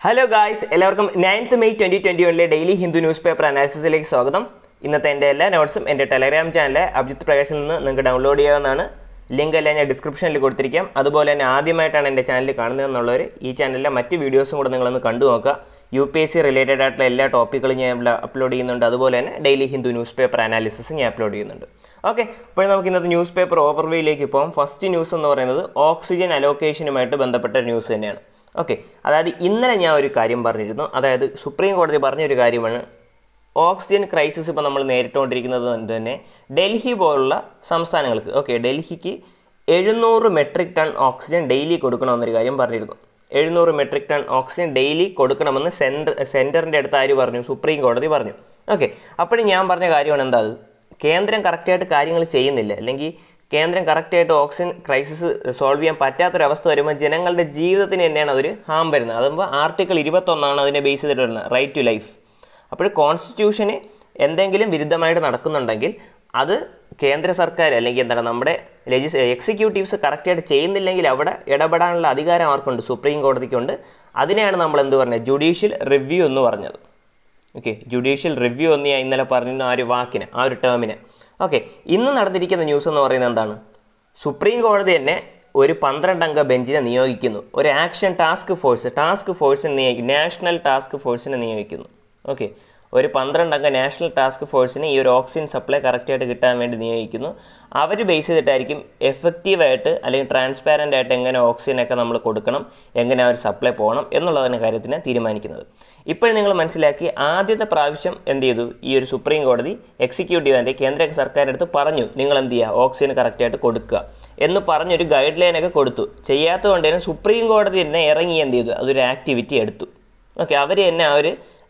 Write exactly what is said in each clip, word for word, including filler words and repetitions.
Hello guys, എല്ലാവർക്കും ninth May twenty twenty-one ലെ daily Hindu news paper അനാലിസിസിലേക്ക് സ്വാഗതം. ഇന്നത്തെ എൻ്റെ എല്ലാ നോട്ട്സും എൻ്റെ ടെലഗ്രാം ചാനലിലെ അഭിജിത്ത് പ്രകാശിൽ നിന്ന് നിങ്ങൾക്ക് ഡൗൺലോഡ് ചെയ്യാവുന്നതാണ്. ലിങ്ക് എല്ലാം ഞാൻ ഡിസ്ക്രിപ്ഷനിൽ കൊടുത്തിരിക്കാം. അതുപോലെ തന്നെ ആദ്യമായിട്ടാണ് എൻ്റെ ചാനൽ കാണുന്നതെന്നുള്ളവർ ഈ ചാനലിലെ മറ്റ് വീഡിയോസും കൂടെ നിങ്ങളൊന്ന് കണ്ടു നോക്കുക. U P S C related ആയിട്ടുള്ള എല്ലാ ടോപ്പിക്കുകളും ഞാൻ അപ്ലോഡ് ചെയ്യുന്നുണ്ട്. അതുപോലെ തന്നെ daily Hindu news paper analysis ഞാൻ അപ്ലോഡ് ചെയ്യുന്നുണ്ട്. ഓക്കെ, അപ്പോൾ നമുക്ക് ഇന്നത്തെ ന്യൂസ് പേപ്പർ ഓവർവ്യൂയിലേക്ക് പോകാം. ഫസ്റ്റ് ന്യൂസ് എന്ന് പറയുന്നത് ഓക്സിജൻ അലോക്കേഷനുമായിട്ട് ബന്ധപ്പെട്ട ന്യൂസ് തന്നെയാണ്. ഓക്കെ, അതായത് ഇന്നലെ ഞാൻ ഒരു കാര്യം പറഞ്ഞിരുന്നു. അതായത് സുപ്രീം കോടതി പറഞ്ഞൊരു കാര്യമാണ്, ഓക്സിജൻ ക്രൈസിസ് ഇപ്പോൾ നമ്മൾ നേരിട്ടുകൊണ്ടിരിക്കുന്നത് കൊണ്ട് തന്നെ ഡൽഹി പോലുള്ള സംസ്ഥാനങ്ങൾക്ക് ഓക്കെ ഡൽഹിക്ക് എഴുന്നൂറ് മെട്രിക് ടൺ ഓക്സിജൻ ഡെയിലി കൊടുക്കണമെന്നൊരു കാര്യം പറഞ്ഞിരുന്നു. എഴുന്നൂറ് മെട്രിക് ടൺ ഓക്സിജൻ ഡെയിലി കൊടുക്കണമെന്ന് സെൻറ്റർ സെൻറ്ററിൻ്റെ അടുത്ത് ആര് പറഞ്ഞു? സുപ്രീം കോടതി പറഞ്ഞു. ഓക്കെ, അപ്പോഴും ഞാൻ പറഞ്ഞ കാര്യമാണ് എന്താ, അത് കേന്ദ്രം കറക്റ്റായിട്ട് കാര്യങ്ങൾ ചെയ്യുന്നില്ല, അല്ലെങ്കിൽ കേന്ദ്രം കറക്റ്റായിട്ട് ഓക്സിജൻ ക്രൈസിസ് സോൾവ് ചെയ്യാൻ പറ്റാത്തൊരവസ്ഥ വരുമ്പോൾ ജനങ്ങളുടെ ജീവിതത്തിന് തന്നെയാണ് അതൊരു ഹാം വരുന്നത്. അതുമ്പോൾ ആർട്ടിക്കിൾ ഇരുപത്തൊന്നാണ് അതിനെ ബേസ് ചെയ്തിട്ട് വരുന്നത്, റൈറ്റ് ടു ലൈഫ്. അപ്പോൾ കോൺസ്റ്റിറ്റ്യൂഷന് എന്തെങ്കിലും വിരുദ്ധമായിട്ട് നടക്കുന്നുണ്ടെങ്കിൽ അത് കേന്ദ്ര സർക്കാർ അല്ലെങ്കിൽ എന്താണ് നമ്മുടെ ലെജിസ് എക്സിക്യൂട്ടീവ്സ് കറക്റ്റായിട്ട് ചെയ്യുന്നില്ലെങ്കിൽ അവിടെ ഇടപെടാനുള്ള അധികാരം ആർക്കുണ്ട്? സുപ്രീം കോടതിക്കുണ്ട്. അതിനെയാണ് നമ്മൾ എന്ത് പറഞ്ഞത്, ജുഡീഷ്യൽ റിവ്യൂ എന്ന് പറഞ്ഞത്. ഓക്കെ, ജുഡീഷ്യൽ റിവ്യൂ എന്ന് ഞാൻ ഇന്നലെ പറഞ്ഞിരുന്നു ആ ഒരു വാക്കിന്, ആ ഒരു ടേമിന്. ഓക്കെ, ഇന്ന് നടന്നിരിക്കുന്ന ന്യൂസ് എന്ന് പറയുന്നത് എന്താണ്? സുപ്രീം കോടതി തന്നെ ഒരു പന്ത്രണ്ട് അംഗ ബെഞ്ചിനെ നിയോഗിക്കുന്നു, ഒരു ആക്ഷൻ ടാസ്ക് ഫോഴ്സ് ടാസ്ക് ഫോഴ്സിനെ നിയോഗിക്കുന്നു, നാഷണൽ ടാസ്ക് ഫോഴ്സിനെ നിയോഗിക്കുന്നു. ഓക്കെ, ഒരു പന്ത്രണ്ട് അംഗ നാഷണൽ ടാസ്ക് ഫോഴ്സിന് ഈ ഒരു ഓക്സിജൻ സപ്ലൈ കറക്റ്റായിട്ട് കിട്ടാൻ വേണ്ടി നിയോഗിക്കുന്നു. അവർ ബേസ് ചെയ്തിട്ടായിരിക്കും എഫക്റ്റീവായിട്ട് അല്ലെങ്കിൽ ട്രാൻസ്പാരൻ്റ് ആയിട്ട് എങ്ങനെ ഓക്സിജനൊക്കെ നമ്മൾ കൊടുക്കണം, എങ്ങനെ ആ ഒരു സപ്ലൈ പോകണം എന്നുള്ളതിൻ്റെ കാര്യത്തിന് തീരുമാനിക്കുന്നത്. ഇപ്പോഴും നിങ്ങൾ മനസ്സിലാക്കി, ആദ്യത്തെ പ്രാവശ്യം എന്ത് ചെയ്തു, ഈ ഒരു സുപ്രീം കോടതി എക്സിക്യൂട്ടീവിൻ്റെ കേന്ദ്ര സർക്കാരിൻ്റെ അടുത്ത് പറഞ്ഞു, നിങ്ങൾ എന്ത് ചെയ്യുക, ഓക്സിജൻ കറക്റ്റായിട്ട് കൊടുക്കുക എന്ന് പറഞ്ഞൊരു ഗൈഡ് ലൈനൊക്കെ കൊടുത്തു. ചെയ്യാത്തതുകൊണ്ട് തന്നെ സുപ്രീം കോടതി തന്നെ ഇറങ്ങി എന്ത് ചെയ്തു, അതൊരു ആക്ടിവിറ്റി എടുത്തു. ഓക്കെ, അവർ തന്നെ ആ ഒരു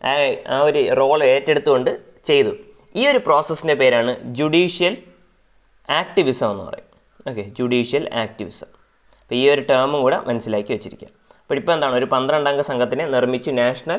ആ ഒരു റോൾ ഏറ്റെടുത്തുകൊണ്ട് ചെയ്തു. ഈ ഒരു പ്രോസസ്സിൻ്റെ പേരാണ് ജുഡീഷ്യൽ ആക്ടിവിസം എന്ന് പറയും. Okay, judicial activism. അപ്പോൾ ഈ ഒരു ടേമും കൂടെ മനസ്സിലാക്കി വെച്ചിരിക്കുക. അപ്പോൾ ഇപ്പോൾ എന്താണ്, ഒരു പന്ത്രണ്ടംഗ സംഘത്തിനെ നിർമ്മിച്ചു, നാഷണൽ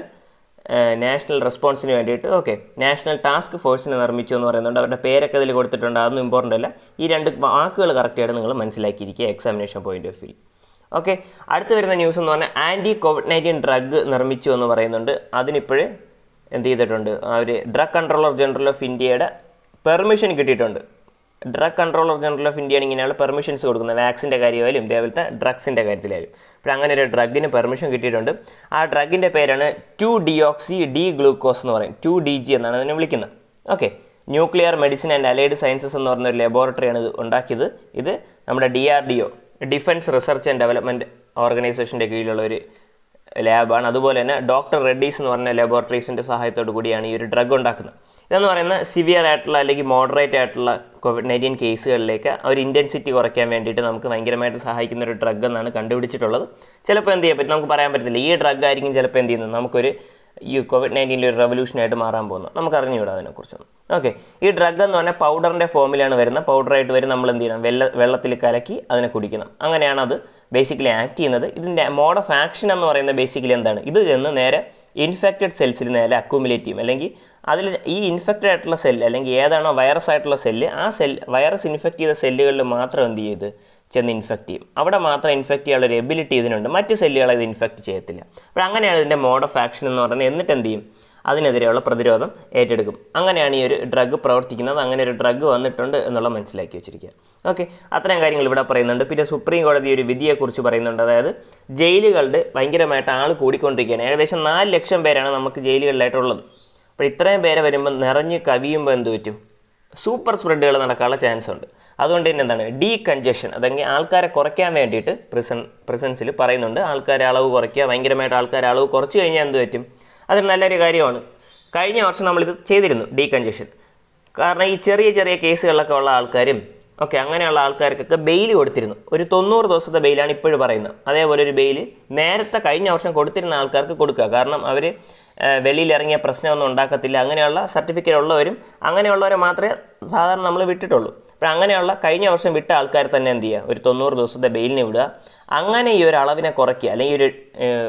നാഷണൽ റെസ്പോൺസിന് വേണ്ടിയിട്ട്. ഓക്കെ, നാഷണൽ ടാസ്ക് ഫോഴ്സിനെ നിർമ്മിച്ചു എന്ന് പറയുന്നുണ്ട്. അവരുടെ പേരൊക്കെ ഇതിൽ കൊടുത്തിട്ടുണ്ട്, അതൊന്നും ഇമ്പോർട്ടൻ്റ് അല്ല. ഈ രണ്ട് വാക്കുകൾ കറക്റ്റായിട്ട് നിങ്ങൾ മനസ്സിലാക്കിയിരിക്കുക examination point of view. Okay, അടുത്ത് വരുന്ന ന്യൂസ് എന്ന് പറഞ്ഞാൽ ആൻറ്റി കോവിഡ് നയൻറ്റീൻ ഡ്രഗ് നിർമ്മിച്ചു എന്ന് പറയുന്നുണ്ട്. അതിനിപ്പോഴേ എന്ത് ചെയ്തിട്ടുണ്ട്, ആ ഒരു ഡ്രഗ് കൺട്രോളർ ജനറൽ ഓഫ് ഇന്ത്യയുടെ പെർമിഷൻ കിട്ടിയിട്ടുണ്ട്. ഡ്രഗ് കൺട്രോളർ ജനറൽ ഓഫ് ഇന്ത്യയാണ് ഇങ്ങനെയുള്ള പെർമിഷൻസ് കൊടുക്കുന്നത്, വാക്സിൻ്റെ കാര്യമായാലും ഇതേപോലത്തെ ഡ്രഗ്സിൻ്റെ കാര്യത്തിലായാലും. അപ്പോൾ അങ്ങനെ ഒരു ഡ്രഗിന് പെർമിഷൻ കിട്ടിയിട്ടുണ്ട്. ആ ഡ്രഗിൻ്റെ പേരാണ് ടു ഡിയോക്സി ഡി ഗ്ലൂക്കോസ് എന്ന് പറയും, ടു ഡി ജി എന്നാണ് അതിനെ വിളിക്കുന്നത്. Okay, nuclear medicine and allied sciences എന്ന് പറഞ്ഞൊരു ലബോറട്ടറിയാണ് ഇത് ഉണ്ടാക്കിയത്. ഇത് നമ്മുടെ D R D O defence research and development ഓർഗനൈസേഷൻ്റെ കീഴിലുള്ള ഒരു ലാബാണ്. അതുപോലെ തന്നെ ഡോക്ടർ റെഡ്ഡീസ് എന്ന് പറഞ്ഞ ലബോറട്ടറീസിൻ്റെ സഹായത്തോടു കൂടിയാണ് ഈ ഒരു ഡ്രഗ് ഉണ്ടാക്കുന്നത്. ഇതെന്ന് പറയുന്ന സിവിയർ ആയിട്ടുള്ള അല്ലെങ്കിൽ മോഡറേറ്റ് ആയിട്ടുള്ള കോവിഡ് നയൻറ്റീൻ കേസുകളിലേക്ക് ഒരു ഇൻറ്റൻസിറ്റി കുറയ്ക്കാൻ വേണ്ടിയിട്ട് നമുക്ക് ഭയങ്കരമായിട്ട് സഹായിക്കുന്ന ഒരു ഡ്രഗ് എന്നാണ് കണ്ടുപിടിച്ചിട്ടുള്ളത്. ചിലപ്പോൾ എന്ത് ചെയ്യാൻ പറ്റും, നമുക്ക് പറയാൻ പറ്റത്തില്ല. ഈ ഡ്രഗ് ആയിരിക്കും ചിലപ്പോൾ എന്ത് ചെയ്യുന്നത്, നമുക്കൊരു ഈ കോവിഡ് നയൻറ്റീനിൽ ഒരു റെവല്യൂഷനായിട്ട് മാറാൻ പോകുന്നത്, നമുക്ക് അറിഞ്ഞുകൂടാ അതിനെക്കുറിച്ചൊന്നും. ഓക്കെ, ഈ ഡ്രഗ് എന്ന് പറഞ്ഞാൽ പൗഡറിൻ്റെ ഫോമിലാണ് വരുന്നത്. പൗഡറായിട്ട് വരും, നമ്മൾ എന്ത് ചെയ്യണം, വെള്ള വെള്ളത്തിൽ കലക്കി അതിനെ കുടിക്കണം. അങ്ങനെയാണ് അത് ബേസിക്കലി ആക്ട് ചെയ്യുന്നത്. ഇതിൻ്റെ മോഡ് ഓഫ് ആക്ഷൻ എന്ന് പറയുന്നത് ബേസിക്കലി എന്താണ്, ഇത് ചെന്ന് നേരെ ഇൻഫെക്റ്റഡ് സെൽസിൽ നേരെ അക്യുമുലേറ്റ് ചെയ്യും. അല്ലെങ്കിൽ അതിൽ ഈ ഇൻഫെക്റ്റഡ് ആയിട്ടുള്ള സെല്ല് അല്ലെങ്കിൽ ഏതാണോ വൈറസ് ആയിട്ടുള്ള സെല്ല്, ആ സെൽ വൈറസ് ഇൻഫെക്റ്റ് ചെയ്ത സെല്ലുകളിൽ മാത്രം എന്ത് ചെയ്ത് ചെന്ന് ഇൻഫെക്റ്റ് ചെയ്യും. അവിടെ മാത്രം ഇൻഫെക്റ്റ് ചെയ്യാനുള്ള ഒരു എബിലിറ്റി ഇതിനുണ്ട്, മറ്റ് സെല്ലുകളെ ഇത് ഇൻഫെക്റ്റ് ചെയ്യത്തില്ല. അപ്പോൾ അങ്ങനെയാണ് ഇതിൻ്റെ മോഡ് ഓഫ് ആക്ഷൻ എന്ന് പറയുന്നത്. എന്നിട്ട് എന്ത് ചെയ്യും, അതിനെതിരെയുള്ള പ്രതിരോധം ഏറ്റെടുക്കും. അങ്ങനെയാണ് ഈ ഒരു ഡ്രഗ് പ്രവർത്തിക്കുന്നത്. അങ്ങനെ ഒരു ഡ്രഗ് വന്നിട്ടുണ്ട് എന്നുള്ള മനസ്സിലാക്കി വെച്ചിരിക്കുക. ഓക്കെ, അത്രയും കാര്യങ്ങൾ ഇവിടെ പറയുന്നുണ്ട്. പിന്നെ സുപ്രീം കോടതി ഒരു വിധിയെക്കുറിച്ച് പറയുന്നുണ്ട്. അതായത് ജയിലുകളുടെ ഭയങ്കരമായിട്ട് ആൾ കൂടിക്കൊണ്ടിരിക്കുകയാണ്. ഏകദേശം നാല് ലക്ഷം പേരാണ് നമുക്ക് ജയിലുകളിലായിട്ടുള്ളത്. അപ്പോൾ ഇത്രയും പേരെ വരുമ്പോൾ നിറഞ്ഞ് കവിയുമ്പോൾ എന്ത് പറ്റും, സൂപ്പർ സ്പ്രെഡുകൾ നടക്കാനുള്ള ചാൻസ് ഉണ്ട്. അതുകൊണ്ട് തന്നെ എന്താണ്, ഡീ കൺജഷൻ, അതെങ്കിൽ ആൾക്കാരെ കുറയ്ക്കാൻ വേണ്ടിയിട്ട് പ്രിസൺ പ്രിസൻസിൽ പറയുന്നുണ്ട്. ആൾക്കാരെ അളവ് കുറയ്ക്കുക, ഭയങ്കരമായിട്ട് ആൾക്കാരെ അളവ് കുറച്ച് കഴിഞ്ഞാൽ എന്ത് പറ്റും, അതൊരു നല്ലൊരു കാര്യമാണ്. കഴിഞ്ഞ വർഷം നമ്മളിത് ചെയ്തിരുന്നു, ഡീ കൺജഷൻ. കാരണം ഈ ചെറിയ ചെറിയ കേസുകളിലൊക്കെ ഉള്ള ആൾക്കാരും ഓക്കെ അങ്ങനെയുള്ള ആൾക്കാർക്കൊക്കെ ബെയിൽ കൊടുത്തിരുന്നു. ഒരു തൊണ്ണൂറ് ദിവസത്തെ ബെയിലാണ് ഇപ്പോഴും പറയുന്നത്. അതേപോലെ ഒരു ബെയിൽ നേരത്തെ കഴിഞ്ഞ വർഷം കൊടുത്തിരുന്ന ആൾക്കാർക്ക് കൊടുക്കുക. കാരണം അവർ വെളിയിലിറങ്ങിയ പ്രശ്നമൊന്നും ഉണ്ടാക്കത്തില്ല. അങ്ങനെയുള്ള സർട്ടിഫിക്കറ്റ് ഉള്ളവരും അങ്ങനെയുള്ളവരെ മാത്രമേ സാധാരണ നമ്മൾ വിട്ടിട്ടുള്ളൂ. അപ്പോൾ അങ്ങനെയുള്ള കഴിഞ്ഞ വർഷം വിട്ട ആൾക്കാർ തന്നെ എന്ത് ചെയ്യുക, ഒരു തൊണ്ണൂറ് ദിവസത്തെ ബെയിലിന് വിടുക. അങ്ങനെ ഈ ഒരു അളവിനെ കുറയ്ക്കുക, അല്ലെങ്കിൽ ഒരു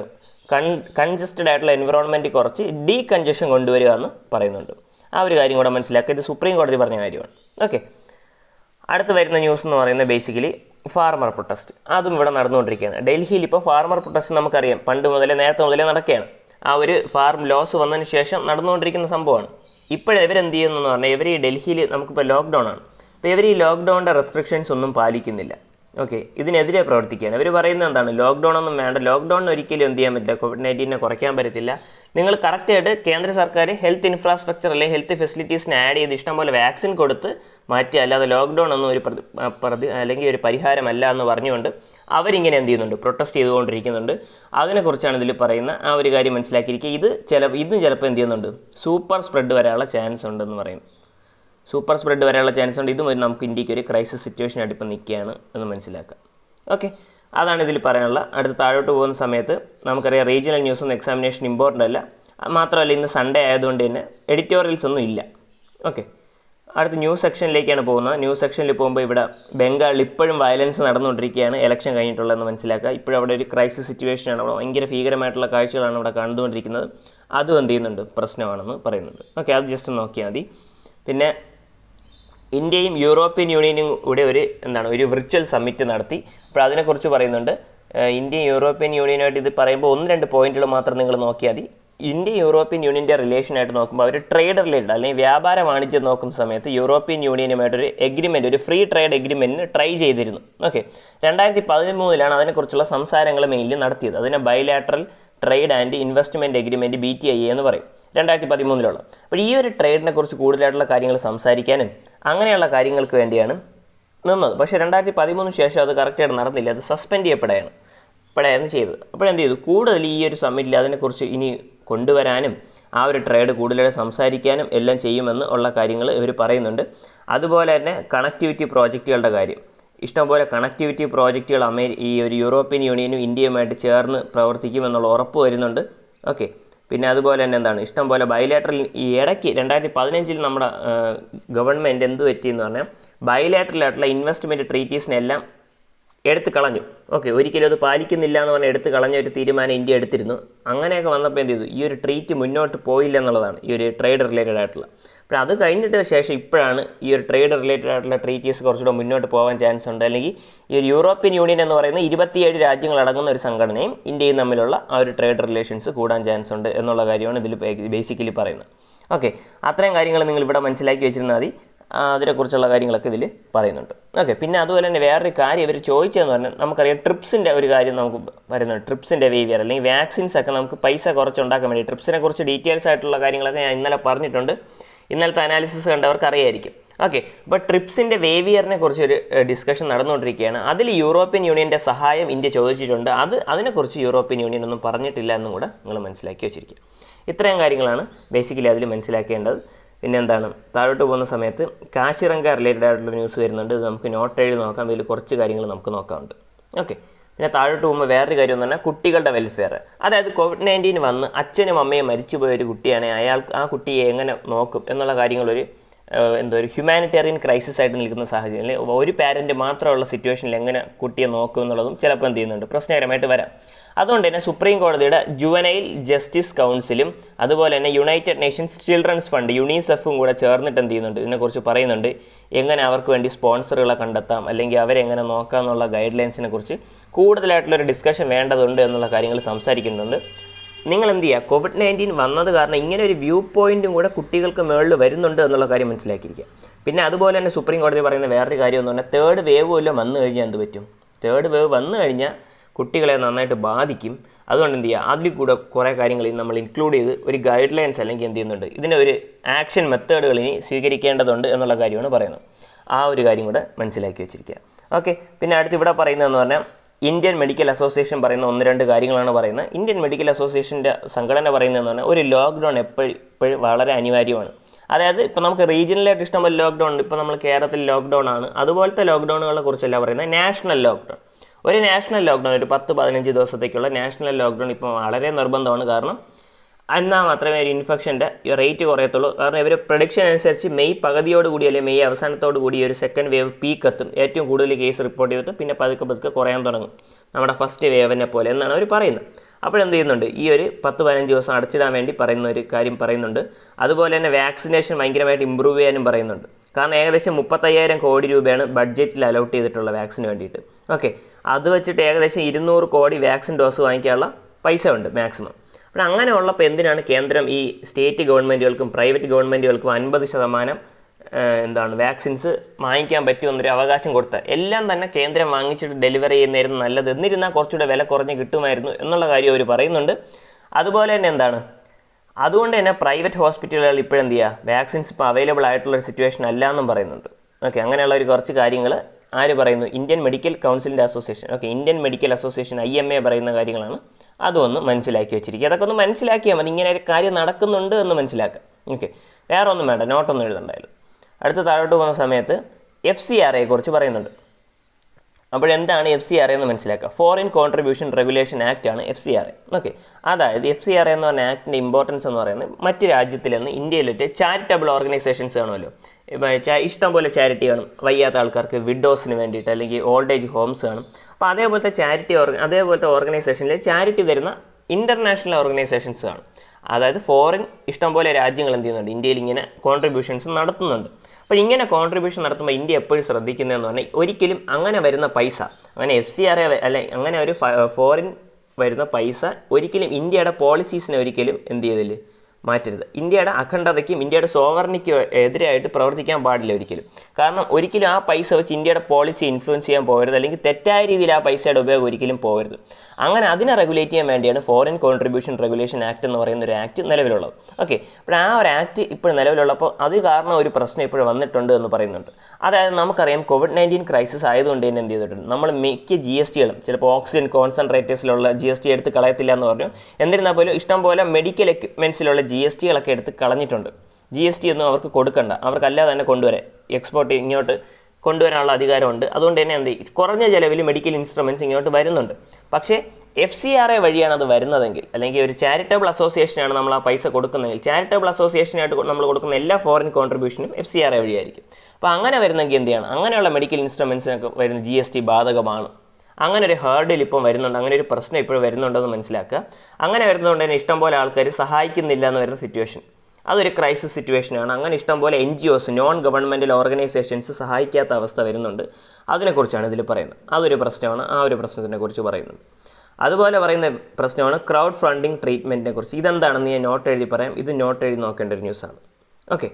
കൺ കൺജസ്റ്റഡ് ആയിട്ടുള്ള എൻവിറോൺമെൻറ്റ് കുറച്ച് ഡീ കൺജഷൻ കൊണ്ടുവരിക എന്ന് പറയുന്നുണ്ട്. ആ ഒരു കാര്യം കൂടെ മനസ്സിലാക്കുക. ഇത് സുപ്രീം കോടതി പറഞ്ഞ കാര്യമാണ്. ഓക്കെ, അടുത്ത് വരുന്ന ന്യൂസ് എന്ന് പറയുന്നത് ബേസിക്കലി ഫാർമർ പ്രൊട്ടസ്റ്റ് അതും ഇവിടെ നടന്നുകൊണ്ടിരിക്കുകയാണ്. ഡൽഹിയിൽ ഇപ്പോൾ ഫാർമർ പ്രൊട്ടസ്റ്റ് നമുക്കറിയാം, പണ്ട് മുതലേ നേരത്തെ മുതലേ നടക്കുകയാണ്. ആ ഒരു ഫാർം ലോസ് വന്നതിന് ശേഷം നടന്നുകൊണ്ടിരിക്കുന്ന സംഭവമാണ്. ഇപ്പോഴും ഇവരെന്ത് ചെയ്യുന്നതെന്ന് പറഞ്ഞാൽ ഇവർ ഈ ഡൽഹിയിൽ നമുക്കിപ്പോൾ ലോക്ക്ഡൗൺ ആണ്. അപ്പോൾ ഇവർ ഈ ലോക്ക്ഡൗണിൻ്റെ റെസ്ട്രിക്ഷൻസ് ഒന്നും പാലിക്കുന്നില്ല. ഓക്കെ, ഇതിനെതിരെ പ്രവർത്തിക്കുകയാണ്. ഇവർ പറയുന്നത് എന്താണ്, ലോക്ക്ഡൗൺ ഒന്നും വേണ്ട, ലോക്ക്ഡൗണിന് ഒരിക്കലും എന്ത് ചെയ്യാൻ പറ്റില്ല, കോവിഡ് നയൻറ്റീനെ കുറയ്ക്കാൻ പറ്റത്തില്ല. നിങ്ങൾ കറക്റ്റായിട്ട് കേന്ദ്ര സർക്കാർ ഹെൽത്ത് ഇൻഫ്രാസ്ട്രക്ചർ അല്ലെങ്കിൽ ഹെൽത്ത് ഫെസിലിറ്റീസിന് ആഡ് ചെയ്ത് ഇഷ്ടംപോലെ വാക്സിൻ കൊടുത്ത് മാറ്റി, അല്ലാതെ ലോക്ക്ഡൗൺ ഒന്നും ഒരു പ്രതി പ്രതി അല്ലെങ്കിൽ ഒരു പരിഹാരമല്ല എന്ന് പറഞ്ഞുകൊണ്ട് അവരിങ്ങനെ എന്ത് ചെയ്യുന്നുണ്ട്, പ്രൊട്ടസ്റ്റ് ചെയ്തുകൊണ്ടിരിക്കുന്നുണ്ട്. അതിനെക്കുറിച്ചാണ് ഇതിൽ പറയുന്ന ആ ഒരു കാര്യം മനസ്സിലാക്കിയിരിക്കുക. ഇത് ചില ഇതും ചിലപ്പോൾ എന്ത് ചെയ്യുന്നുണ്ട്, സൂപ്പർ സ്പ്രെഡ് വരാനുള്ള ചാൻസ് ഉണ്ടെന്ന് പറയും. സൂപ്പർ സ്പ്രെഡ് വരാനുള്ള ചാൻസ് ഉണ്ട്. ഇതും നമുക്ക് ഇന്ത്യക്ക് ഒരു ക്രൈസിസ് സിറ്റുവേഷൻ ആയിട്ട് ഇപ്പം നിൽക്കുകയാണ് എന്ന് മനസ്സിലാക്കാം. ഓക്കെ, അതാണ് ഇതിൽ പറയാനുള്ള. അടുത്ത താഴോട്ട് പോകുന്ന സമയത്ത് നമുക്കറിയാം റീജിയണൽ ന്യൂസ് ഒന്നും എക്സാമിനേഷൻ ഇമ്പോർട്ടൻ്റ് അല്ല. മാത്രമല്ല ഇന്ന് സൺഡേ ആയതുകൊണ്ട് തന്നെ എഡിറ്റോറിയൽസ് ഒന്നും ഇല്ല. ഓക്കെ, അടുത്ത ന്യൂസ് സെക്ഷനിലേക്കാണ് പോകുന്നത്. ന്യൂസ് സെക്ഷനിൽ പോകുമ്പോൾ ഇവിടെ ബംഗാളിൽ ഇപ്പോഴും വയലൻസ് നടന്നുകൊണ്ടിരിക്കുകയാണ്, ഇലക്ഷൻ കഴിഞ്ഞിട്ടുള്ളതെന്ന് മനസ്സിലാക്കുക. ഇപ്പോഴും അവിടെ ഒരു ക്രൈസിസ് സിറ്റുവേഷനാണ്, അവിടെ ഭയങ്കര ഭീകരമായിട്ടുള്ള കാഴ്ചകളാണ് ഇവിടെ കണ്ടുകൊണ്ടിരിക്കുന്നത്. അതും എന്ത് ചെയ്യുന്നുണ്ട്, പ്രശ്നമാണെന്ന് പറയുന്നുണ്ട്. ഓക്കെ, അത് ജസ്റ്റ് നോക്കിയാൽ മതി. പിന്നെ ഇന്ത്യയും യൂറോപ്യൻ യൂണിയനും കൂടെ ഒരു എന്താണ് ഒരു വിർച്വൽ സമ്മിറ്റ് നടത്തി. അപ്പോൾ അതിനെക്കുറിച്ച് പറയുന്നുണ്ട്. ഇന്ത്യയും യൂറോപ്യൻ യൂണിയനായിട്ട് ഇത് പറയുമ്പോൾ ഒന്ന് രണ്ട് പോയിന്റുകൾ മാത്രം നിങ്ങൾ നോക്കിയാൽ മതി. ഇന്ത്യ യൂറോപ്യൻ യൂണിയൻ്റെ റിലേഷനായിട്ട് നോക്കുമ്പോൾ അവർ ട്രേഡ് റിലേറ്റഡ് അല്ലെങ്കിൽ വ്യാപാര വാണിജ്യം നോക്കുന്ന സമയത്ത് യൂറോപ്യൻ യൂണിയനുമായിട്ടൊരു എഗ്രിമെൻറ്റ്, ഒരു ഫ്രീ ട്രേഡ് എഗ്രിമെൻറ്റിന് ട്രൈ ചെയ്തിരുന്നു. ഓക്കെ, രണ്ടായിരത്തി പതിമൂന്നിലാണ് അതിനെക്കുറിച്ചുള്ള സംസാരങ്ങൾ മെയിൻലി നടത്തിയത്. അതിനെ bilateral trade and investment agreement B T I എന്ന് പറയും, രണ്ടായിരത്തി പതിമൂന്നിലുള്ള. അപ്പോൾ ഈ ഒരു ട്രേഡിനെ കുറിച്ച് കൂടുതലായിട്ടുള്ള കാര്യങ്ങൾ സംസാരിക്കാനും അങ്ങനെയുള്ള കാര്യങ്ങൾക്ക് വേണ്ടിയാണ് നിന്നത്. പക്ഷേ രണ്ടായിരത്തി പതിമൂന്നിന് ശേഷം അത് കറക്റ്റായിട്ട് നടന്നില്ല, അത് സസ്പെൻഡ് ചെയ്യപ്പെടുകയാണ് പെടുകയാണ് ചെയ്തത്. അപ്പോഴെന്ത് ചെയ്തു, കൂടുതൽ ഈ ഒരു സമ്മിറ്റിൽ അതിനെക്കുറിച്ച് ഇനി കൊണ്ടുവരാനും ആ ഒരു ട്രേഡ് കൂടുതലായി സംസാരിക്കാനും എല്ലാം ചെയ്യുമെന്ന് ഉള്ള കാര്യങ്ങൾ ഇവർ പറയുന്നുണ്ട്. അതുപോലെ തന്നെ കണക്ടിവിറ്റി പ്രോജക്റ്റുകളുടെ കാര്യം, ഇഷ്ടംപോലെ കണക്ടിവിറ്റി പ്രോജക്റ്റുകൾ അമേ ഈ ഒരു യൂറോപ്യൻ യൂണിയനും ഇന്ത്യയുമായിട്ട് ചേർന്ന് പ്രവർത്തിക്കുമെന്നുള്ള ഉറപ്പ് വരുന്നുണ്ട്. ഓക്കെ, പിന്നെ അതുപോലെ തന്നെ എന്താണ് ഇഷ്ടംപോലെ ബൈലാറ്ററൽ ഈ ഇടയ്ക്ക് രണ്ടായിരത്തി പതിനഞ്ചിൽ നമ്മുടെ ഗവൺമെൻറ് എന്ത് പറ്റിയെന്ന് പറഞ്ഞാൽ ബൈലാറ്ററലായിട്ടുള്ള ഇൻവെസ്റ്റ്മെൻറ്റ് ട്രീറ്റീസിനെല്ലാം എടുത്ത് കളഞ്ഞു. ഓക്കെ, ഒരിക്കലും അത് പാലിക്കുന്നില്ല എന്ന് പറഞ്ഞാൽ എടുത്ത് കളഞ്ഞ ഒരു തീരുമാനം ഇന്ത്യ എടുത്തിരുന്നു. അങ്ങനെയൊക്കെ വന്നപ്പോൾ എന്ത് ചെയ്തു, ഈ ഒരു ട്രീറ്റ് മുന്നോട്ട് പോയില്ല എന്നുള്ളതാണ് ഈ ഒരു ട്രേഡ് റിലേറ്റഡ് ആയിട്ടുള്ള. അപ്പോൾ അത് കഴിഞ്ഞിട്ട് ശേഷം ഇപ്പോഴാണ് ഈ ഒരു ട്രേഡ് റിലേറ്റഡ് ആയിട്ടുള്ള ട്രീറ്റീസ് കുറച്ചുകൂടെ മുന്നോട്ട് പോകാൻ ചാൻസ് ഉണ്ട്. അല്ലെങ്കിൽ ഈ ഒരു യൂറോപ്യൻ യൂണിയൻ എന്ന് പറയുന്ന ഇരുപത്തിയേഴ് രാജ്യങ്ങളടങ്ങുന്ന ഒരു സംഘടനയും ഇന്ത്യയും തമ്മിലുള്ള ആ ഒരു ട്രേഡ് റിലേഷൻസ് കൂടാൻ ചാൻസ് ഉണ്ട് എന്നുള്ള കാര്യമാണ് ഇതിൽ ബേസിക്കലി പറയുന്നത്. ഓക്കെ, അത്രയും കാര്യങ്ങൾ നിങ്ങൾ ഇവിടെ മനസ്സിലാക്കി വെച്ചിരുന്നാൽ മതി. അതിനെക്കുറിച്ചുള്ള കാര്യങ്ങളൊക്കെ ഇതിൽ പറയുന്നുണ്ട്. ഓക്കെ, പിന്നെ അതുപോലെ തന്നെ വേറൊരു കാര്യം ഇവർ ചോദിച്ചതെന്ന് പറഞ്ഞാൽ നമുക്കറിയാം ട്രിപ്സിൻ്റെ ഒരു കാര്യം നമുക്ക് പറയുന്നുണ്ട്. ട്രിപ്സിൻ്റെ വേവിയർ അല്ലെങ്കിൽ വാക്സിൻസ് ഒക്കെ നമുക്ക് പൈസ കുറച്ചുണ്ടാക്കാൻ വേണ്ടി ട്രിപ്സിനെ കുറിച്ച് ഡീറ്റെയിൽസ് ആയിട്ടുള്ള കാര്യങ്ങളൊക്കെ ഞാൻ ഇന്നലെ പറഞ്ഞിട്ടുണ്ട്. ഇന്നലത്തെ അനാലിസിസ് കണ്ടവർക്ക് അറിയായിരിക്കും. ഓക്കെ, അപ്പോൾ ട്രിപ്സിൻ്റെ വേവിയറിനെ കുറിച്ചൊരു ഡിസ്കഷൻ നടന്നുകൊണ്ടിരിക്കുകയാണ്. അതിൽ യൂറോപ്യൻ യൂണിയൻ്റെ സഹായം ഇന്ത്യ ചോദിച്ചിട്ടുണ്ട്. അത് അതിനെക്കുറിച്ച് യൂറോപ്യൻ യൂണിയൻ ഒന്നും പറഞ്ഞിട്ടില്ല എന്നും കൂടെ നിങ്ങൾ മനസ്സിലാക്കി വെച്ചിരിക്കുക. ഇത്രയും കാര്യങ്ങളാണ് ബേസിക്കലി അതിൽ മനസ്സിലാക്കേണ്ടത്. പിന്നെ എന്താണ് താഴോട്ട് പോകുന്ന സമയത്ത് കാശിറങ്ക റിലേറ്റഡ് ആയിട്ടുള്ള ന്യൂസ് വരുന്നുണ്ട്. ഇത് നമുക്ക് നോട്ട് എഴുതി നോക്കാം, ഇതിൽ കുറച്ച് കാര്യങ്ങൾ നമുക്ക് നോക്കാറുണ്ട്. ഓക്കെ, പിന്നെ താഴോട്ട് പോകുമ്പോൾ വേറൊരു കാര്യം എന്ന് പറഞ്ഞാൽ കുട്ടികളുടെ വെൽഫെയർ. അതായത് കോവിഡ് നയൻറ്റീൻ വന്ന് അച്ഛനും അമ്മയും മരിച്ചുപോയ ഒരു കുട്ടിയാണെങ്കിൽ അയാൾ ആ കുട്ടിയെ എങ്ങനെ നോക്കും എന്നുള്ള കാര്യങ്ങളൊരു എന്തോ ഒരു ഹ്യൂമാനിറ്റേറിയൻ ക്രൈസിസ് ആയിട്ട് നിൽക്കുന്ന സാഹചര്യം, ഒരു പാരൻറ്റ് മാത്രമുള്ള സിറ്റുവേഷനിൽ എങ്ങനെ കുട്ടിയെ നോക്കും എന്നുള്ളതും ചിലപ്പോൾ എന്ത് ചെയ്യുന്നുണ്ട്, പ്രശ്നകരമായിട്ട് വരാം. അതുകൊണ്ട് തന്നെ സുപ്രീം കോടതിയുടെ ജുവനൈൽ ജസ്റ്റിസ് കൗൺസിലും അതുപോലെ തന്നെ യുണൈറ്റഡ് നേഷൻസ് ചിൽഡ്രൻസ് ഫണ്ട് യുണിസെഫും കൂടെ ചേർന്നിട്ട് എന്ത് ചെയ്യുന്നുണ്ട്, ഇതിനെക്കുറിച്ച് പറയുന്നുണ്ട്. എങ്ങനെ അവർക്ക് വേണ്ടി സ്പോൺസറുകളെ കണ്ടെത്താം അല്ലെങ്കിൽ അവരെങ്ങനെ നോക്കാം എന്നുള്ള ഗൈഡ് ലൈൻസിനെ കുറിച്ച് കൂടുതലായിട്ടുള്ളൊരു ഡിസ്കഷൻ വേണ്ടതുണ്ട് എന്നുള്ള കാര്യങ്ങൾ സംസാരിക്കുന്നുണ്ട്. നിങ്ങൾ എന്ത് ചെയ്യുക, കോവിഡ് നയൻറ്റീൻ വന്നത് കാരണം ഇങ്ങനെ ഒരു വ്യൂ പോയിൻറ്റും കൂടെ കുട്ടികൾക്ക് മുകളിൽ വരുന്നുണ്ട് എന്നുള്ള കാര്യം മനസ്സിലാക്കിയിരിക്കുക. പിന്നെ അതുപോലെ തന്നെ സുപ്രീം കോടതി പറയുന്ന വേറൊരു കാര്യം എന്ന് പറഞ്ഞാൽ തേർഡ് വേവ് വല്ലതും വന്നു കഴിഞ്ഞാൽ എന്ത് പറ്റും, തേർഡ് വേവ് വന്നു കഴിഞ്ഞാൽ കുട്ടികളെ നന്നായിട്ട് ബാധിക്കും. അതുകൊണ്ട് എന്ത് ചെയ്യുക, അതിൽ കൂടെ കുറേ കാര്യങ്ങൾ നമ്മൾ ഇൻക്ലൂഡ് ചെയ്ത് ഒരു ഗൈഡ് ലൈൻസ് അല്ലെങ്കിൽ എന്ത് ചെയ്യുന്നുണ്ട്, ഇതിൻ്റെ ഒരു ആക്ഷൻ മെത്തേഡുകൾ ഇനി സ്വീകരിക്കേണ്ടതുണ്ട് എന്നുള്ള കാര്യമാണ് പറയുന്നത്. ആ ഒരു കാര്യം കൂടെ മനസ്സിലാക്കി വെച്ചിരിക്കുക. ഓക്കെ, പിന്നെ അടുത്ത് ഇവിടെ പറയുന്നതെന്ന് പറഞ്ഞാൽ ഇന്ത്യൻ മെഡിക്കൽ അസോസിയേഷൻ പറയുന്ന ഒന്ന് രണ്ട് കാര്യങ്ങളാണ് പറയുന്നത്. ഇന്ത്യൻ മെഡിക്കൽ അസോസിയേഷൻ്റെ സംഘടന പറയുന്നതെന്ന് പറഞ്ഞാൽ ഒരു ലോക്ക്ഡൗൺ എപ്പോഴും ഇപ്പോഴും വളരെ അനിവാര്യമാണ്. അതായത് ഇപ്പോൾ നമുക്ക് റീജിയണലായിട്ട് ഇഷ്ടംപോലെ ലോക്ക്ഡൗൺ ഉണ്ട്. ഇപ്പോൾ നമ്മൾ കേരളത്തിൽ ലോക്ക്ഡൗൺ ആണ്, അതുപോലത്തെ ലോക്ക്ഡൗണുകളെ കുറിച്ചല്ല പറയുന്നത്, നാഷണൽ ലോക്ക്ഡൗൺ. ഒരു നാഷണൽ ലോക്ക്ഡൗൺ, ഒരു പത്ത് പതിനഞ്ച് ദിവസത്തേക്കുള്ള നാഷണൽ ലോക്ക്ഡൗൺ ഇപ്പോൾ വളരെ നിർബന്ധമാണ്. കാരണം എന്നാൽ മാത്രമേ ഒരു ഇൻഫെക്ഷൻ്റെ റേറ്റ് കുറയത്തുള്ളൂ. കാരണം ഇവർ പ്രഡിക്ഷൻ അനുസരിച്ച് മെയ് പകുതിയോട് കൂടി അല്ലെങ്കിൽ മെയ് അവസാനത്തോടു കൂടി ഒരു സെക്കൻഡ് വേവ് പീക്ക് എത്തും. ഏറ്റവും കൂടുതൽ കേസ് റിപ്പോർട്ട് ചെയ്തിട്ട് പിന്നെ പതുക്കെ പതുക്കെ കുറയാൻ തുടങ്ങും, നമ്മുടെ ഫസ്റ്റ് വേവിനെ പോലെ എന്നാണ് അവർ പറയുന്നത്. അപ്പോഴെന്ത് ചെയ്യുന്നുണ്ട്, ഈ ഒരു പത്ത് പതിനഞ്ച് ദിവസം അടച്ചിടാൻ വേണ്ടി പറയുന്ന ഒരു കാര്യം പറയുന്നുണ്ട്. അതുപോലെ തന്നെ വാക്സിനേഷൻ ഭയങ്കരമായിട്ട് ഇമ്പ്രൂവ് ചെയ്യാനും പറയുന്നുണ്ട്. കാരണം ഏകദേശം മുപ്പത്തയ്യായിരം കോടി രൂപയാണ് ബഡ്ജറ്റിൽ അലോട്ട് ചെയ്തിട്ടുള്ള വാക്സിന് വേണ്ടിയിട്ട്. ഓക്കെ, അത് വെച്ചിട്ട് ഏകദേശം ഇരുന്നൂറ് കോടി വാക്സിൻ ഡോസ് വാങ്ങിക്കാനുള്ള പൈസ ഉണ്ട് മാക്സിമം. അപ്പോൾ അങ്ങനെ ഉള്ളപ്പോൾ എന്തിനാണ് കേന്ദ്രം ഈ സ്റ്റേറ്റ് ഗവൺമെൻറ്റുകൾക്കും പ്രൈവറ്റ് ഗവൺമെൻറ്റുകൾക്കും അൻപത് ശതമാനം എന്താണ് വാക്സിൻസ് വാങ്ങിക്കാൻ പറ്റുമെന്നൊരു അവകാശം കൊടുത്താൽ? എല്ലാം തന്നെ കേന്ദ്രം വാങ്ങിച്ചിട്ട് ഡെലിവറി ചെയ്യുന്നതായിരുന്നു നല്ലത്, എന്നിരുന്നാൽ കുറച്ചുകൂടെ വില കുറഞ്ഞ് കിട്ടുമായിരുന്നു എന്നുള്ള കാര്യം അവർ പറയുന്നുണ്ട്. അതുപോലെ തന്നെ എന്താണ്, അതുകൊണ്ട് തന്നെ പ്രൈവറ്റ് ഹോസ്പിറ്റലുകൾ ഇപ്പോഴെന്ത് ചെയ്യുക, വാക്സിൻസ് ഇപ്പോൾ അവൈലബിൾ ആയിട്ടുള്ളൊരു സിറ്റുവേഷൻ അല്ല എന്നും പറയുന്നുണ്ട്. ഓക്കെ, അങ്ങനെയുള്ള ഒരു കുറച്ച് കാര്യങ്ങൾ ആര് പറയുന്നു? ഇന്ത്യൻ മെഡിക്കൽ കൗൺസിലിൻ്റെ association. Okay, Indian medical association I M A പറയുന്ന കാര്യങ്ങളാണ്. അതൊന്ന് മനസ്സിലാക്കി വെച്ചിരിക്കുക. അതൊക്കെ ഒന്ന് മനസ്സിലാക്കിയാൽ മതി, ഇങ്ങനെ ഒരു കാര്യം നടക്കുന്നുണ്ട് എന്ന് മനസ്സിലാക്കാം. ഓക്കെ, വേറെ ഒന്നും വേണ്ട, നോട്ടൊന്നും എഴുതണ്ടായാലും. അടുത്ത താഴോട്ട് പോകുന്ന സമയത്ത് എഫ് സി ആർ എയെ കുറിച്ച് പറയുന്നുണ്ട്. അപ്പോഴെന്താണ് എഫ് സി ആർ എ എന്ന് മനസ്സിലാക്കുക. ഫോറിൻ കോൺട്രിബ്യൂഷൻ റെഗുലേഷൻ ആക്ട് ആണ് F C R A. Okay, അതായത് എഫ് സി ആർ എ എന്ന് പറഞ്ഞ ആക്ടിൻ്റെ ഇമ്പോർട്ടൻസ് എന്ന് പറയുന്നത് മറ്റ് രാജ്യത്തിൽ നിന്ന് ഇന്ത്യയിലിട്ട് ചാരിറ്റബിൾ ഓർഗനൈസേഷൻസ് കാണുമല്ലോ. ഇപ്പം ഇഷ്ടം പോലെ ചാരിറ്റി കാണും, വയ്യാത്ത ആൾക്കാർക്ക്, വിഡോസിന് വേണ്ടിയിട്ട്, അല്ലെങ്കിൽ ഓൾഡ് ഏജ് ഹോംസ് കാണും. അപ്പോൾ അതേപോലത്തെ ചാരിറ്റി ഓർഗ അതേപോലത്തെ ഓർഗനൈസേഷനിൽ ചാരിറ്റി തരുന്ന ഇൻ്റർനാഷണൽ ഓർഗനൈസേഷൻസ് കാണും. അതായത് ഫോറിൻ ഇഷ്ടം പോലെ രാജ്യങ്ങൾ എന്ത് ചെയ്യുന്നുണ്ട്, ഇന്ത്യയിൽ ഇങ്ങനെ കോൺട്രിബ്യൂഷൻസ് നടത്തുന്നുണ്ട്. അപ്പോൾ ഇങ്ങനെ കോൺട്രിബ്യൂഷൻ നടത്തുമ്പോൾ ഇന്ത്യ എപ്പോഴും ശ്രദ്ധിക്കുന്നതെന്ന് പറഞ്ഞാൽ ഒരിക്കലും അങ്ങനെ വരുന്ന പൈസ, അങ്ങനെ എഫ് സി ആർ എ അല്ലെ അങ്ങനെ ഒരു ഫോറിൻ വരുന്ന പൈസ ഒരിക്കലും ഇന്ത്യയുടെ പോളിസീസിനെ ഒരിക്കലും എന്ത് ചെയ്തില്ല, മാറ്റരുത്. ഇന്ത്യയുടെ അഖണ്ഡതയ്ക്കും ഇന്ത്യയുടെ സോവറിനിക്കും എതിരായിട്ട് പ്രവർത്തിക്കാൻ പാടില്ല ഒരിക്കലും. കാരണം ഒരിക്കലും ആ പൈസ വെച്ച് ഇന്ത്യയുടെ പോളിസി ഇൻഫ്ലുവൻസ് ചെയ്യാൻ പോകരുത്, അല്ലെങ്കിൽ തെറ്റായ രീതിയിൽ ആ പൈസയുടെ ഉപയോഗം ഒരിക്കലും പോകരുത്. അങ്ങനെ അതിനെ റെഗുലേറ്റ് ചെയ്യാൻ വേണ്ടിയാണ് ഫോറിൻ കോൺട്രിബ്യൂഷൻ റെഗുലേഷൻ ആക്ട് എന്ന് പറയുന്ന ഒരു ആക്ട് നിലവിലുള്ളത്. ഓക്കെ, അപ്പോൾ ആ ഒരു ആക്ട് ഇപ്പോൾ നിലവിലുള്ളപ്പോൾ അത് കാരണം ഒരു പ്രശ്നം ഇപ്പോൾ വന്നിട്ടുണ്ട് എന്ന് പറയുന്നുണ്ട്. അതായത് നമുക്കറിയാം കോവിഡ് നയൻറ്റീൻ ക്രൈസിസ് ആയതുകൊണ്ട് തന്നെ എന്ത് ചെയ്തിട്ടുണ്ട്, നമ്മൾ മിക്ക ജി എസ് ടികളും ചിലപ്പോൾ ഓക്സിജൻ കോൺസെൻട്രേറ്റേഴ്സിലുള്ള ജി എസ് ടി എടുത്ത് കളയത്തില്ല എന്ന് പറഞ്ഞു. എന്നിരുന്നാൽ പോലും ഇഷ്ടം പോലെ മെഡിക്കൽ എക്യുപ്മെൻറ്റ്സിലുള്ള ജി എസ് ടികളൊക്കെ എടുത്ത് കളഞ്ഞിട്ടുണ്ട്. ജി എസ് ടി ഒന്നും അവർക്ക് കൊടുക്കണ്ട, അവർക്കല്ലാതെ തന്നെ കൊണ്ടുവരാൻ, എക്സ്പോർട്ട് ഇങ്ങോട്ട് കൊണ്ടുവരാനുള്ള അധികാരമുണ്ട്. അതുകൊണ്ട് തന്നെ എന്ത് കുറഞ്ഞ ചിലവിൽ മെഡിക്കൽ ഇൻസ്ട്രുമെൻറ്റ്സ് ഇങ്ങോട്ട് വരുന്നുണ്ട്. പക്ഷേ എഫ് സി ആർ എ വഴിയാണ് അത് വരുന്നതെങ്കിൽ, അല്ലെങ്കിൽ ഒരു ചാരിറ്റബിൾ അസോസിയേഷനാണ് നമ്മൾ ആ പൈസ കൊടുക്കുന്നതെങ്കിൽ, ചാരിറ്റബിൾ അസോസിയേഷനായിട്ട് നമ്മൾ കൊടുക്കുന്ന എല്ലാ ഫോറിൻ കോൺട്രിബ്യൂഷനും എഫ് സി ആർ എ വഴിയായിരിക്കും. അപ്പോൾ അങ്ങനെ വരുന്നെങ്കിൽ എന്ത് ചെയ്യണം, അങ്ങനെയുള്ള മെഡിക്കൽ ഇൻസ്ട്രുമെൻറ്റ്സിനൊക്കെ വരുന്ന ജി എസ് ടി ബാധകമാണ്. അങ്ങനെ ഒരു ഹേർഡിൽ ഇപ്പം വരുന്നുണ്ട്, അങ്ങനെ ഒരു പ്രശ്നം ഇപ്പോൾ വരുന്നുണ്ടെന്ന് മനസ്സിലാക്കുക. അങ്ങനെ വരുന്നതുകൊണ്ട് തന്നെ ഇഷ്ടംപോലെ ആൾക്കാർ സഹായിക്കുന്നില്ല എന്ന് വരുന്ന സിറ്റുവേഷൻ, അതൊരു ക്രൈസിസ് സിറ്റുവേഷനാണ്. അങ്ങനെ ഇഷ്ടംപോലെ N G Os, non governmental organisations സഹായിക്കാത്ത അവസ്ഥ വരുന്നുണ്ട്. അതിനെക്കുറിച്ചാണ് ഇതിൽ പറയുന്നത്. അതൊരു പ്രശ്നമാണ്, ആ ഒരു പ്രശ്നത്തിനെ കുറിച്ച് പറയുന്നത്. അതുപോലെ പറയുന്ന പ്രശ്നമാണ് ക്രൗഡ് ഫണ്ടിങ് ട്രീറ്റ്മെൻറ്റിനെ കുറിച്ച്. ഇതെന്താണെന്ന് ഞാൻ നോട്ട് എഴുതി പറയാം, ഇത് നോട്ട് എഴുതി നോക്കേണ്ട ഒരു ന്യൂസാണ്. ഓക്കെ,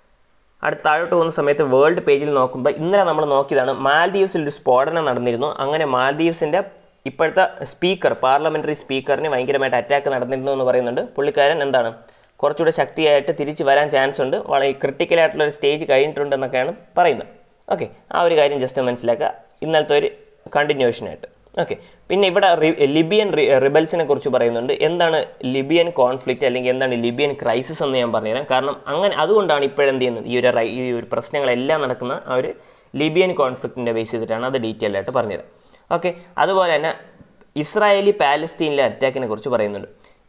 അടുത്ത താഴോട്ട് പോകുന്ന സമയത്ത് വേൾഡ് പേജിൽ നോക്കുമ്പോൾ ഇന്നലെ നമ്മൾ നോക്കിയതാണ്, മാൽദീവ്സിൽ ഒരു സ്ഫോടനം നടന്നിരുന്നു. അങ്ങനെ മാൽദീവ്സിൻ്റെ ഇപ്പോഴത്തെ സ്പീക്കർ, പാർലമെൻ്ററി സ്പീക്കറിന് ഭയങ്കരമായിട്ട് അറ്റാക്ക് നടന്നിരുന്നു എന്ന് പറയുന്നുണ്ട്. പുള്ളിക്കാരൻ എന്താണ് കുറച്ചുകൂടെ ശക്തിയായിട്ട് തിരിച്ച് വരാൻ ചാൻസ് ഉണ്ട്, വളരെ ക്രിട്ടിക്കലായിട്ടുള്ളൊരു സ്റ്റേജ് കഴിഞ്ഞിട്ടുണ്ടെന്നൊക്കെയാണ് പറയുന്നത്. ഓക്കെ, ആ ഒരു കാര്യം ജസ്റ്റ് മനസ്സിലാക്കുക, ഇന്നലത്തെ ഒരു കണ്ടിന്യൂഷനായിട്ട്. ഓക്കെ, പിന്നെ ഇവിടെ ലിബിയൻ റിബൽസിനെ കുറിച്ച് പറയുന്നുണ്ട്. എന്താണ് ലിബിയൻ കോൺഫ്ലിക്റ്റ്, അല്ലെങ്കിൽ എന്താണ് ലിബിയൻ ക്രൈസിസ് എന്ന് ഞാൻ പറഞ്ഞുതരാം. കാരണം അങ്ങനെ അതുകൊണ്ടാണ് ഇപ്പോഴെന്ത് ചെയ്യുന്നത്, ഈ ഒരു ഈ ഒരു പ്രശ്നങ്ങളെല്ലാം നടക്കുന്ന ആ ഒരു ലിബിയൻ കോൺഫ്ലിക്റ്റിൻ്റെ ബേസ് ചെയ്തിട്ടാണ് അത് ഡീറ്റെയിൽ ആയിട്ട് പറഞ്ഞുതരാം. ഓക്കെ, അതുപോലെ തന്നെ ഇസ്രായേലി പാലസ്തീനിലെ അറ്റാക്കിനെ കുറിച്ച് പറയുന്നുണ്ട്.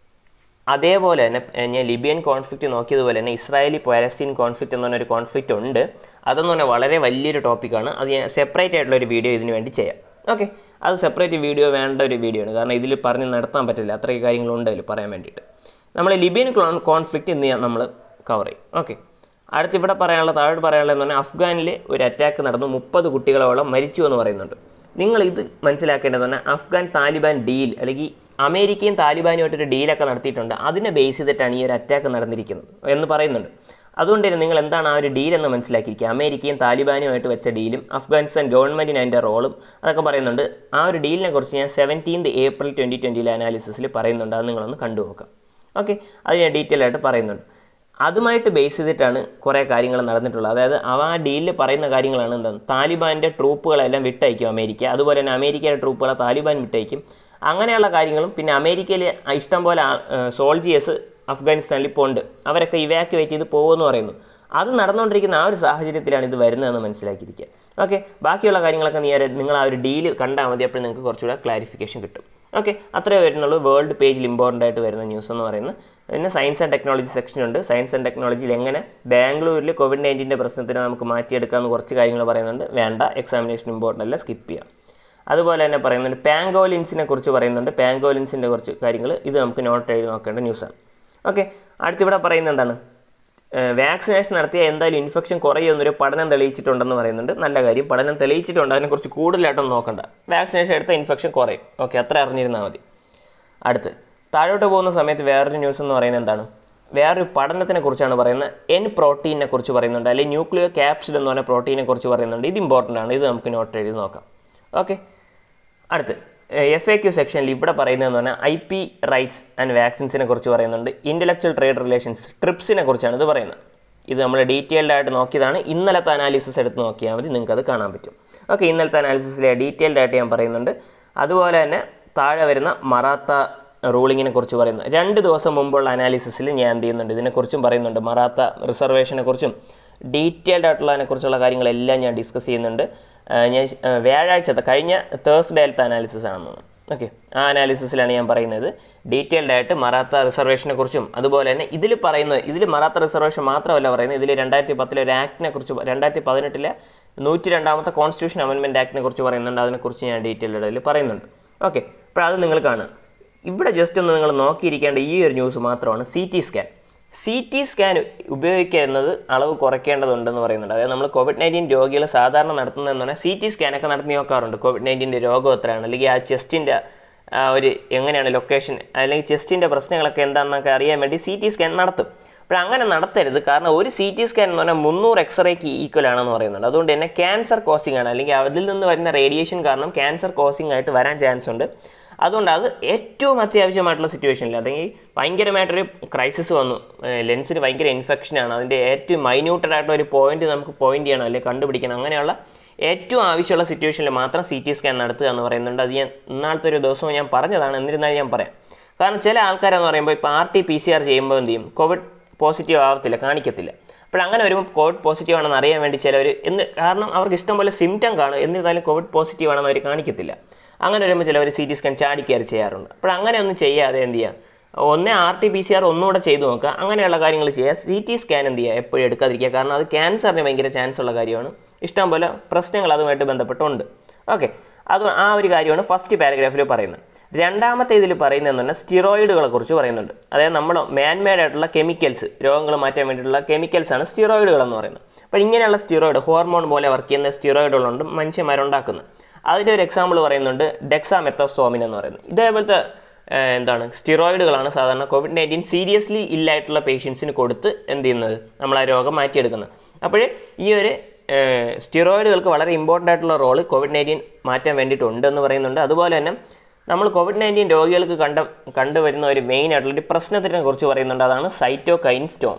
അതേപോലെ തന്നെ ഞാൻ ലിബിയൻ കോൺഫ്ലിക്റ്റ് നോക്കിയതുപോലെ തന്നെ ഇസ്രായേലി പാലസ്തീൻ കോൺഫ്ലിക്റ്റ് എന്ന് പറഞ്ഞൊരു കോൺഫ്ലിക്റ്റ് ഉണ്ട്. അതെന്ന് പറഞ്ഞാൽ വളരെ വലിയൊരു ടോപ്പിക്കാണ്. അത് ഞാൻ സെപ്പറേറ്റ് ആയിട്ടുള്ളൊരു വീഡിയോ ഇതിന് വേണ്ടി ചെയ്യാം. ഓക്കെ, അത് സെപ്പറേറ്റ് വീഡിയോ വേണ്ട ഒരു വീഡിയോ ആണ്, കാരണം ഇതിൽ പറഞ്ഞ് നടത്താൻ പറ്റില്ല, അത്രയും കാര്യങ്ങളുണ്ടല്ലോ പറയാൻ വേണ്ടിയിട്ട്. നമ്മൾ ലിബിയൻ കോൺഫ്ലിക്റ്റ് ഇന്ന് നമ്മൾ കവർ ചെയ്യും. ഓക്കെ, അടുത്ത് ഇവിടെ പറയാനുള്ള താഴോട്ട് പറയാനുള്ളതെന്ന് പറഞ്ഞാൽ അഫ്ഗാനിൽ ഒരു അറ്റാക്ക് നടന്നു, മുപ്പത് കുട്ടികളോളം മരിച്ചു എന്ന് പറയുന്നുണ്ട്. നിങ്ങൾ ഇത് മനസ്സിലാക്കേണ്ടതെന്ന് പറഞ്ഞാൽ അഫ്ഗാൻ താലിബാൻ ഡീൽ, അല്ലെങ്കിൽ അമേരിക്കയും താലിബാനുമായിട്ടൊരു ഡീലൊക്കെ നടത്തിയിട്ടുണ്ട്. അതിനെ ബേസ് ചെയ്തിട്ടാണ് ഈ ഒരു അറ്റാക്ക് നടന്നിരിക്കുന്നത് എന്ന് പറയുന്നുണ്ട്. അതുകൊണ്ട് തന്നെ നിങ്ങൾ എന്താണ് ആ ഒരു ഡീൽ എന്ന് മനസ്സിലാക്കിയിരിക്കുക. അമേരിക്കയും താലിബാനുമായിട്ട് വെച്ച ഡീലും അഫ്ഗാനിസ്ഥാൻ ഗവൺമെൻറ്റിന് അതിൻ്റെ റോളും അതൊക്കെ പറയുന്നുണ്ട്. ആ ഒരു ഡീലിനെ കുറിച്ച് ഞാൻ സെവൻറ്റീൻത് ഏപ്രിൽ ട്വൻറ്റി ട്വൻറ്റിയിലെ അനാലിസിസിൽ പറയുന്നുണ്ട്. അത് നിങ്ങളൊന്ന് കണ്ടു നോക്കാം. ഓക്കെ, അത് ഞാൻ ഡീറ്റെയിൽ ആയിട്ട് പറയുന്നുണ്ട്. അതുമായിട്ട് ബേസ് ചെയ്തിട്ടാണ് കുറേ കാര്യങ്ങൾ നടന്നിട്ടുള്ളത്. അതായത് ആ ഡീലിൽ പറയുന്ന കാര്യങ്ങളാണ് എന്താണ്, താലിബാൻ്റെ ട്രൂപ്പുകളെല്ലാം വിട്ടയക്കും അമേരിക്ക, അതുപോലെ തന്നെ അമേരിക്കയുടെ ട്രൂപ്പുകളെ താലിബാൻ വിട്ടയക്കും, അങ്ങനെയുള്ള കാര്യങ്ങളും. പിന്നെ അമേരിക്കയിൽ ഇഷ്ടംപോലെ സോൾജിയേഴ്സ് അഫ്ഗാനിസ്ഥാനിൽ ഇപ്പോൾ ഉണ്ട്, അവരൊക്കെ ഇവാക്യുവേറ്റ് ചെയ്ത് പോകുമെന്ന് പറയുന്നു. അത് നടന്നുകൊണ്ടിരിക്കുന്ന ആ ഒരു സാഹചര്യത്തിലാണ് ഇത് വരുന്നതെന്ന് മനസ്സിലാക്കിയിരിക്കുക. ഓക്കെ, ബാക്കിയുള്ള കാര്യങ്ങളൊക്കെ നീ നിങ്ങൾ ആ ഒരു ഡീല് കണ്ടാൽ മതി, അപ്പോൾ നിങ്ങൾക്ക് കുറച്ചുകൂടെ ക്ലാരിഫിക്കേഷൻ കിട്ടും. ഓക്കെ, അത്രേ വരുന്നുള്ളൂ വേൾഡ് പേജിൽ ഇമ്പോർട്ടൻ്റ് ആയിട്ട് വരുന്ന ന്യൂസ് എന്ന് പറയുന്നത്. പിന്നെ സയൻസ് ആൻഡ് ടെക്നോളജി സെക്ഷനുണ്ട്. സയൻസ് ആൻഡ് ടെക്നോളജിയിൽ എങ്ങനെ ബാംഗ്ലൂരിൽ കോവിഡ് നയൻറ്റീൻ്റെ പ്രശ്നത്തിന് നമുക്ക് മാറ്റിയെടുക്കാമെന്ന് കുറച്ച് കാര്യങ്ങൾ പറയുന്നുണ്ട്. വേണ്ട, എക്സാമിനേഷൻ ഇമ്പോർട്ടൻ്റ് അല്ല, സ്കിപ്പ് ചെയ്യാം. അതുപോലെ തന്നെ പറയുന്നുണ്ട് പാങ്കോലിൻസിനെ കുറിച്ച് പറയുന്നുണ്ട്. പാങ്കോലിൻസിൻ്റെ കുറച്ച് കാര്യങ്ങൾ ഇത് നമുക്ക് നോട്ട് എഴുതി നോക്കേണ്ട ന്യൂസാണ്. ഓക്കെ, അടുത്തിവിടെ പറയുന്നത് എന്താണ്, വാക്സിനേഷൻ നടത്തിയാൽ എന്തായാലും ഇൻഫെക്ഷൻ കുറയുമെന്നൊരു പഠനം തെളിയിച്ചിട്ടുണ്ടെന്ന് പറയുന്നുണ്ട്. നല്ല കാര്യം, പഠനം തെളിയിച്ചിട്ടുണ്ട്, അതിനെക്കുറിച്ച് കൂടുതലായിട്ടൊന്നും നോക്കണ്ട. വാക്സിനേഷൻ എടുത്താൽ ഇൻഫെക്ഷൻ കുറയും. ഓക്കെ, അത്ര അറിഞ്ഞിരുന്നാൽ മതി. അടുത്ത് താഴോട്ട് പോകുന്ന സമയത്ത് വേറൊരു ന്യൂസ് എന്ന് പറയുന്നത് എന്താണ്? വേറൊരു പഠനത്തിനെ കുറിച്ചാണ് പറയുന്നത്. എൻ പ്രോട്ടീനെ കുറിച്ച് പറയുന്നുണ്ട്, അല്ലെങ്കിൽ ന്യൂക്ലിയോ ക്യാപ്സിഡ് എന്ന് പറഞ്ഞ പ്രോട്ടീനെ കുറിച്ച് പറയുന്നുണ്ട്. ഇത് ഇമ്പോർട്ടൻ്റ് ആണ്, ഇത് നമുക്ക് നോട്ട് എഴുതി നോക്കാം. ഓക്കെ, അടുത്ത് എഫ് എ ക്യു സെക്ഷനിൽ ഇവിടെ പറയുന്നതെന്ന് പറഞ്ഞാൽ ഐ പി റൈറ്റ്സ് ആൻഡ് വാക്സിൻസിനെ കുറിച്ച് പറയുന്നുണ്ട്. ഇൻ്റലക്ച്വൽ ട്രേഡ് റിലേഷൻസ് ട്രിപ്സിനെ കുറിച്ചാണ് ഇത് പറയുന്നത്. ഇത് നമ്മൾ ഡീറ്റെയിൽഡ് ആയിട്ട് നോക്കിയതാണ്. ഇന്നലത്തെ അനാലിസിസ് എടുത്ത് നോക്കിയാൽ മതി, നിങ്ങൾക്ക് അത് കാണാൻ പറ്റും. ഓക്കെ, ഇന്നലത്തെ അനാലിസിസിലെ ഡീറ്റെയിൽഡ് ആയിട്ട് ഞാൻ പറയുന്നുണ്ട്. അതുപോലെ തന്നെ താഴെ വരുന്ന മറാത്ത റൂളിങ്ങിനെ കുറിച്ച് പറയുന്നു. രണ്ട് ദിവസം മുമ്പുള്ള അനാലിസിസിൽ ഞാൻ എന്ത് ചെയ്യുന്നുണ്ട്, ഇതിനെക്കുറിച്ചും പറയുന്നുണ്ട്. മറാത്ത റിസർവേഷനെ കുറിച്ചും ഡീറ്റെയിൽഡ് ആയിട്ടുള്ളതിനെക്കുറിച്ചുള്ള കാര്യങ്ങളെല്ലാം ഞാൻ ഡിസ്കസ് ചെയ്യുന്നുണ്ട്. ഞാൻ വ്യാഴാഴ്ചത്തെ കഴിഞ്ഞ തേഴ്സ്ഡേയിലത്തെ അനാലിസിസ് ആണെന്ന്. ഓക്കെ, ആ അനാലിസിസിലാണ് ഞാൻ പറയുന്നത് ഡീറ്റെയിൽഡ് ആയിട്ട് മറാത്ത റിസർവേഷനെ കുറിച്ചും. അതുപോലെ തന്നെ ഇതിൽ പറയുന്നത്, ഇതിൽ മറാത്ത റിസർവേഷൻ മാത്രമല്ല പറയുന്നത്, ഇതിൽ രണ്ടായിരത്തി പത്തിലെ ഒരു ആക്ടിനെ കുറിച്ച്, രണ്ടായിരത്തി പതിനെട്ടിലെ നൂറ്റി രണ്ടാമത്തെ കോൺസ്റ്റിറ്റ്യൂഷൻ അമെൻമെൻറ്റ് ആക്ടിനെ കുറിച്ച് പറയുന്നുണ്ട്. അതിനെക്കുറിച്ച് ഞാൻ ഡീറ്റെയിൽഡ് ആയിട്ട് പറയുന്നുണ്ട്. ഓക്കെ, അപ്പോൾ അത് നിങ്ങൾ കാണുക. ഇവിടെ ജസ്റ്റ് ഒന്ന് നിങ്ങൾ നോക്കിയിരിക്കേണ്ട ഈ ഒരു ന്യൂസ് മാത്രമാണ് C T scan. C T scan ഉപയോഗിക്കുന്നത് അളവ് കുറയ്ക്കേണ്ടതുണ്ടെന്ന് പറയുന്നുണ്ട്. അതായത് നമ്മൾ കോവിഡ് നയൻറ്റീൻ രോഗികൾ സാധാരണ നടത്തുന്നതെന്ന് പറഞ്ഞാൽ സി ടി സ്കാനൊക്കെ നടത്തി നോക്കാറുണ്ട്. കോവിഡ് നയൻറ്റീൻ്റെ രോഗം എത്രയാണ്, അല്ലെങ്കിൽ ആ ചെസ്റ്റിൻ്റെ ഒരു എങ്ങനെയാണ് ലൊക്കേഷൻ, അല്ലെങ്കിൽ ചെസ്റ്റിൻ്റെ പ്രശ്നങ്ങളൊക്കെ എന്താണെന്നൊക്കെ അറിയാൻ വേണ്ടി സി ടി സ്കാൻ നടത്തും. അപ്പോൾ അങ്ങനെ നടത്തരുത്. കാരണം ഒരു സി ടി സ്കാൻ എന്ന് പറഞ്ഞാൽ മുന്നൂറ് എക്സ്റേക്ക് ഈക്വൽ ആണെന്ന് പറയുന്നുണ്ട്. അതുകൊണ്ട് തന്നെ ക്യാൻസർ കോസിംഗ് ആണ്, അല്ലെങ്കിൽ അതിൽ നിന്ന് വരുന്ന റേഡിയേഷൻ കാരണം ക്യാൻസർ കോസിംഗ് ആയിട്ട് വരാൻ ചാൻസ് ഉണ്ട്. അതുകൊണ്ട് അത് ഏറ്റവും അത്യാവശ്യമായിട്ടുള്ള സിറ്റുവേഷനിൽ, അല്ലെങ്കിൽ ഭയങ്കരമായിട്ടൊരു ക്രൈസിസ് വന്നു, ലെൻസിന് ഭയങ്കര ഇൻഫെക്ഷനാണ്, അതിൻ്റെ ഏറ്റവും മൈന്യൂട്ടഡ് ആയിട്ടുള്ള ഒരു പോയിന്റ് നമുക്ക് പോയിന്റ് ചെയ്യണം, അല്ലെങ്കിൽ കണ്ടുപിടിക്കണം, അങ്ങനെയുള്ള ഏറ്റവും ആവശ്യമുള്ള സിറ്റുവേഷനിൽ മാത്രം സി ടി സ്കാൻ നടത്തുക എന്ന് പറയുന്നുണ്ട്. അത് ഞാൻ ഇന്നാളത്തെ ഒരു ദിവസവും ഞാൻ പറഞ്ഞതാണ്, എന്നിരുന്നാലും ഞാൻ പറയാം. കാരണം ചില ആൾക്കാരെന്ന് പറയുമ്പോൾ ഇപ്പോൾ R T P C R ചെയ്യുമ്പോൾ എന്ത് ചെയ്യും, കോവിഡ് പോസിറ്റീവ് ആവത്തില്ല, കാണിക്കത്തില്ല. അപ്പോൾ അങ്ങനെ വരുമ്പോൾ കോവിഡ് പോസിറ്റീവ് ആണെന്ന് അറിയാൻ വേണ്ടി ചിലവർ എന്ന്, കാരണം അവർക്ക് ഇഷ്ടം പോലെ സിംറ്റം കാണും, എന്നിരുന്നാലും കോവിഡ് പോസിറ്റീവ് ആണെന്ന് അവർ കാണിക്കത്തില്ല. അങ്ങനെ വരുമ്പോൾ ചിലവർ സി ടി സ്കാൻ ചാടിക്കയറി ചെയ്യാറുണ്ട്. അപ്പോൾ അങ്ങനെ ഒന്നും ചെയ്യാതെ എന്ത് ചെയ്യുക, ഒന്നേ R T P C R ഒന്നുകൂടെ ചെയ്ത് നോക്കുക, അങ്ങനെയുള്ള കാര്യങ്ങൾ ചെയ്യുക. സി ടി സ്കാൻ എന്ത് ചെയ്യുക, എപ്പോഴും എടുക്കാതിരിക്കുക. കാരണം അത് ക്യാൻസറിന് ഭയങ്കര ചാൻസ് ഉള്ള കാര്യമാണ്. ഇഷ്ടം പോലെ പ്രശ്നങ്ങൾ അതുമായിട്ട് ബന്ധപ്പെട്ടുണ്ട്. ഓക്കെ, അത് ആ ഒരു കാര്യമാണ് ഫസ്റ്റ് പാരഗ്രാഫിൽ പറയുന്നത്. രണ്ടാമത്തെ ഇതിൽ പറയുന്നതെന്ന് പറഞ്ഞാൽ സ്റ്റിറോയിഡുകളെ കുറിച്ച് പറയുന്നുണ്ട്. അതായത് നമ്മൾ മാൻമെയ്ഡ് ആയിട്ടുള്ള കെമിക്കൽസ്, രോഗങ്ങൾ മാറ്റാൻ വേണ്ടിയിട്ടുള്ള കെമിക്കൽസാണ് സ്റ്റിറോയിഡുകൾ എന്ന് പറയുന്നത്. അപ്പോൾ ഇങ്ങനെയുള്ള സ്റ്റിറോയിഡ്, ഹോർമോൺ പോലെ വർക്ക് ചെയ്യുന്ന സ്റ്റിറോയിഡുകളുണ്ട് മനുഷ്യന്മാരുണ്ടാക്കുന്നത്. അതിൻ്റെ ഒരു എക്സാമ്പിൾ പറയുന്നുണ്ട് ഡെക്സാമെത്തസോമിൻ എന്ന് പറയുന്നത്. ഇതേപോലത്തെ എന്താണ് സ്റ്റിറോയിഡുകളാണ് സാധാരണ കോവിഡ് നയൻറ്റീൻ സീരിയസ്ലി ഇല്ലായിട്ടുള്ള പേഷ്യൻസിന് കൊടുത്ത് എന്ത് ചെയ്യുന്നത്, നമ്മൾ ആ രോഗം മാറ്റിയെടുക്കുന്നത്. അപ്പോൾ ഈ ഒരു സ്റ്റിറോയിഡുകൾക്ക് വളരെ ഇമ്പോർട്ടൻ്റ് ആയിട്ടുള്ള റോള് കോവിഡ് നയൻറ്റീൻ മാറ്റാൻ വേണ്ടിയിട്ടുണ്ടെന്ന് പറയുന്നുണ്ട്. അതുപോലെ തന്നെ നമ്മൾ കോവിഡ് നയൻറ്റീൻ രോഗികൾക്ക് കണ്ട കണ്ടുവരുന്ന ഒരു മെയിൻ ആയിട്ടുള്ള ഒരു പ്രശ്നത്തിനെ കുറിച്ച് പറയുന്നുണ്ട്. അതാണ് സൈറ്റോകൈൻ സ്റ്റോം.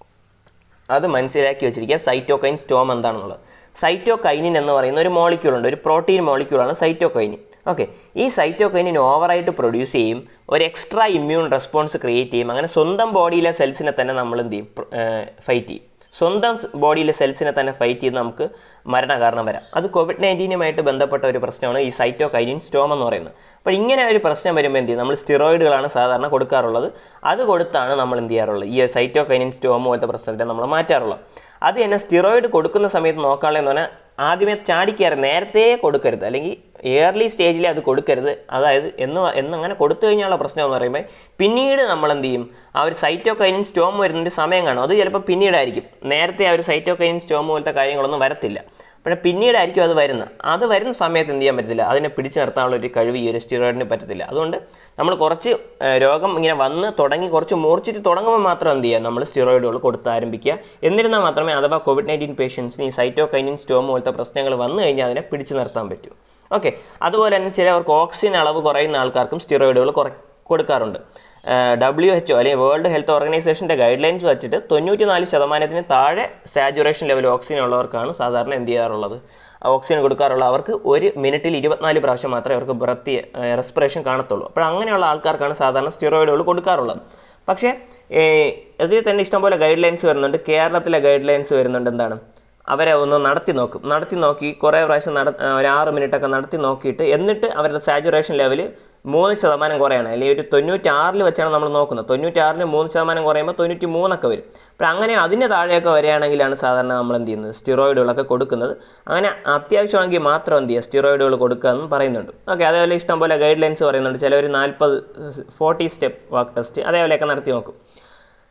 അത് മനസ്സിലാക്കി വെച്ചിരിക്കുക, സൈറ്റോകൈൻ സ്റ്റോം എന്താണെന്നുള്ളത്. സൈറ്റോകൈനിൻ എന്ന് പറയുന്ന ഒരു മോളിക്യൂളുണ്ട്, ഒരു പ്രോട്ടീൻ മോളിക്യൂളാണ് സൈറ്റോകൈനിൻ. ഓക്കെ, ഈ സൈറ്റോകൈനിൻ ഓവറായിട്ട് പ്രൊഡ്യൂസ് ചെയ്യും, ഒരു എക്സ്ട്രാ ഇമ്മ്യൂൺ റെസ്പോൺസ് ക്രിയേറ്റ് ചെയ്യും. അങ്ങനെ സ്വന്തം ബോഡിയിലെ സെൽസിനെ തന്നെ നമ്മൾ എന്ത് ചെയ്യും, ഫൈറ്റ് ചെയ്യും. സ്വന്തം ബോഡിയിലെ സെൽസിനെ തന്നെ ഫൈറ്റ് ചെയ്ത് നമുക്ക് മരണകാരണം വരാം. അത് കോവിഡ് നയൻറ്റീനുമായിട്ട് ബന്ധപ്പെട്ട ഒരു പ്രശ്നമാണ് ഈ സൈറ്റോകൈനിൻ സ്റ്റോം എന്ന് പറയുന്നത്. അപ്പോൾ ഇങ്ങനെ ഒരു പ്രശ്നം വരുമ്പോൾ എന്ത് ചെയ്യും, നമ്മൾ സ്റ്റിറോയിഡുകളാണ് സാധാരണ കൊടുക്കാറുള്ളത്. അത് കൊടുത്താണ് നമ്മൾ എന്ത് ചെയ്യാറുള്ളത്, ഈ സൈറ്റോകൈനിൻ സ്റ്റോം പോലത്തെ പ്രശ്നത്തെ നമ്മൾ മാറ്റാറുള്ളത്. അത് തന്നെ സ്റ്റിറോയിഡ് കൊടുക്കുന്ന സമയത്ത് നോക്കാനുള്ളതെന്ന് പറഞ്ഞാൽ ആദ്യമേ ചാടിക്കയറി നേരത്തെ കൊടുക്കരുത്, അല്ലെങ്കിൽ ഏർലി സ്റ്റേജിൽ അത് കൊടുക്കരുത്. അതായത് എന്ന് എന്നങ്ങനെ കൊടുത്തു കഴിഞ്ഞാലുള്ള പ്രശ്നം എന്ന് പറയുമ്പോൾ പിന്നീട് നമ്മൾ എന്ത് ചെയ്യും, ആ ഒരു സൈറ്റോകൈനിൻ സ്റ്റോം വരുന്നതിൻ്റെ സമയം കാണും. അത് ചിലപ്പോൾ പിന്നീടായിരിക്കും, നേരത്തെ ആ ഒരു സൈറ്റോകൈനിൻ സ്റ്റോം പോലത്തെ കാര്യങ്ങളൊന്നും വരത്തില്ല. പക്ഷേ പിന്നീടായിരിക്കും അത് വരുന്നത്. അത് വരുന്ന സമയത്ത് എന്ത് ചെയ്യാൻ പറ്റത്തില്ല, അതിനെ പിടിച്ചു നിർത്താനുള്ള ഒരു കഴിവ് ഈ ഒരു സ്റ്റിറോയിഡിന് പറ്റത്തില്ല. അതുകൊണ്ട് നമ്മൾ കുറച്ച് രോഗം ഇങ്ങനെ വന്ന് തുടങ്ങി കുറച്ച് മൂർച്ചിട്ട് തുടങ്ങുമ്പോൾ മാത്രം എന്ത് ചെയ്യുക, നമ്മൾ സ്റ്റിറോയിഡുകൾ കൊടുത്ത് ആരംഭിക്കുക. എന്നിരുന്നാൽ മാത്രമേ അഥവാ കോവിഡ് നയൻറ്റീൻ പേഷ്യൻസിന് ഈ സൈറ്റോകൈനിൻ സ്റ്റോം പോലത്തെ പ്രശ്നങ്ങൾ വന്നു കഴിഞ്ഞാൽ അതിനെ പിടിച്ചു നിർത്താൻ പറ്റൂ. ഓക്കെ, അതുപോലെ തന്നെ ചിലവർക്ക് ഓക്സിജൻ അളവ് കുറയുന്ന ആൾക്കാർക്കും സ്റ്റിറോയിഡുകൾ കുറ കൊടുക്കാറുണ്ട്. ഡബ്ല്യു എച്ച് ഒ അല്ലെങ്കിൽ വേൾഡ് ഹെൽത്ത് ഓർഗനൈസേഷൻ്റെ ഗൈഡ് ലൈൻസ് വെച്ചിട്ട് തൊണ്ണൂറ്റി നാല് ശതമാനത്തിന് താഴെ സാച്ചുറേഷൻ ലെവൽ ഓക്സിജൻ ഉള്ളവർക്കാണ് സാധാരണ എന്ത് ചെയ്യാറുള്ളത്, ഓക്സിജൻ കൊടുക്കാറുള്ള. അവർക്ക് ഒരു മിനിറ്റിൽ ഇരുപത്തിനാല് പ്രാവശ്യം മാത്രമേ അവർക്ക് ബ്രത്ത് റെസ്പിറേഷൻ കാണത്തുള്ളൂ. അപ്പോൾ അങ്ങനെയുള്ള ആൾക്കാർക്കാണ് സാധാരണ സ്റ്റിറോയിഡുകൾ കൊടുക്കാറുള്ളത്. പക്ഷേ അതിൽ തന്നെ ഇഷ്ടംപോലെ ഗൈഡ് ലൈൻസ് വരുന്നുണ്ട്. കേരളത്തിലെ ഗൈഡ് ലൈൻസ് വരുന്നുണ്ട് എന്താണ്, അവരെ ഒന്ന് നടത്തി നോക്കും, നടത്തി നോക്കി കുറേ പ്രാവശ്യം നട ഒരു ആറ് മിനിറ്റൊക്കെ നടത്തി നോക്കിയിട്ട് എന്നിട്ട് അവരുടെ സാച്ചുറേഷൻ ലെവൽ മൂന്ന് ശതമാനം കുറയാണ്, അല്ലെങ്കിൽ ഒരു തൊണ്ണൂറ്റാറിൽ വെച്ചാണ് നമ്മൾ നോക്കുന്നത്. തൊണ്ണൂറ്റാറിന് മൂന്ന് ശതമാനം കുറയുമ്പോൾ തൊണ്ണൂറ്റി മൂന്നൊക്കെ വരും. അപ്പോൾ അങ്ങനെ അതിന് താഴെയൊക്കെ വരികയാണെങ്കിലാണ് സാധാരണ നമ്മൾ എന്ത് ചെയ്യുന്നത്, സ്റ്റിറോയിഡുകളൊക്കെ കൊടുക്കുന്നത്. അങ്ങനെ അത്യാവശ്യമാണെങ്കിൽ മാത്രം എന്ത് ചെയ്യുക, സ്റ്റിറോയിഡുകൾ കൊടുക്കുക എന്ന് പറയുന്നുണ്ട്. ഓക്കെ, അതേപോലെ ഇഷ്ടംപോലെ ഗൈഡ് ലൈൻസ് പറയുന്നുണ്ട്. ചിലവർ നാൽപ്പത് ഫോർട്ടി സ്റ്റെപ്പ് വാക്ക് ടെസ്റ്റ് അതേപോലെയൊക്കെ നടത്തി നോക്കും.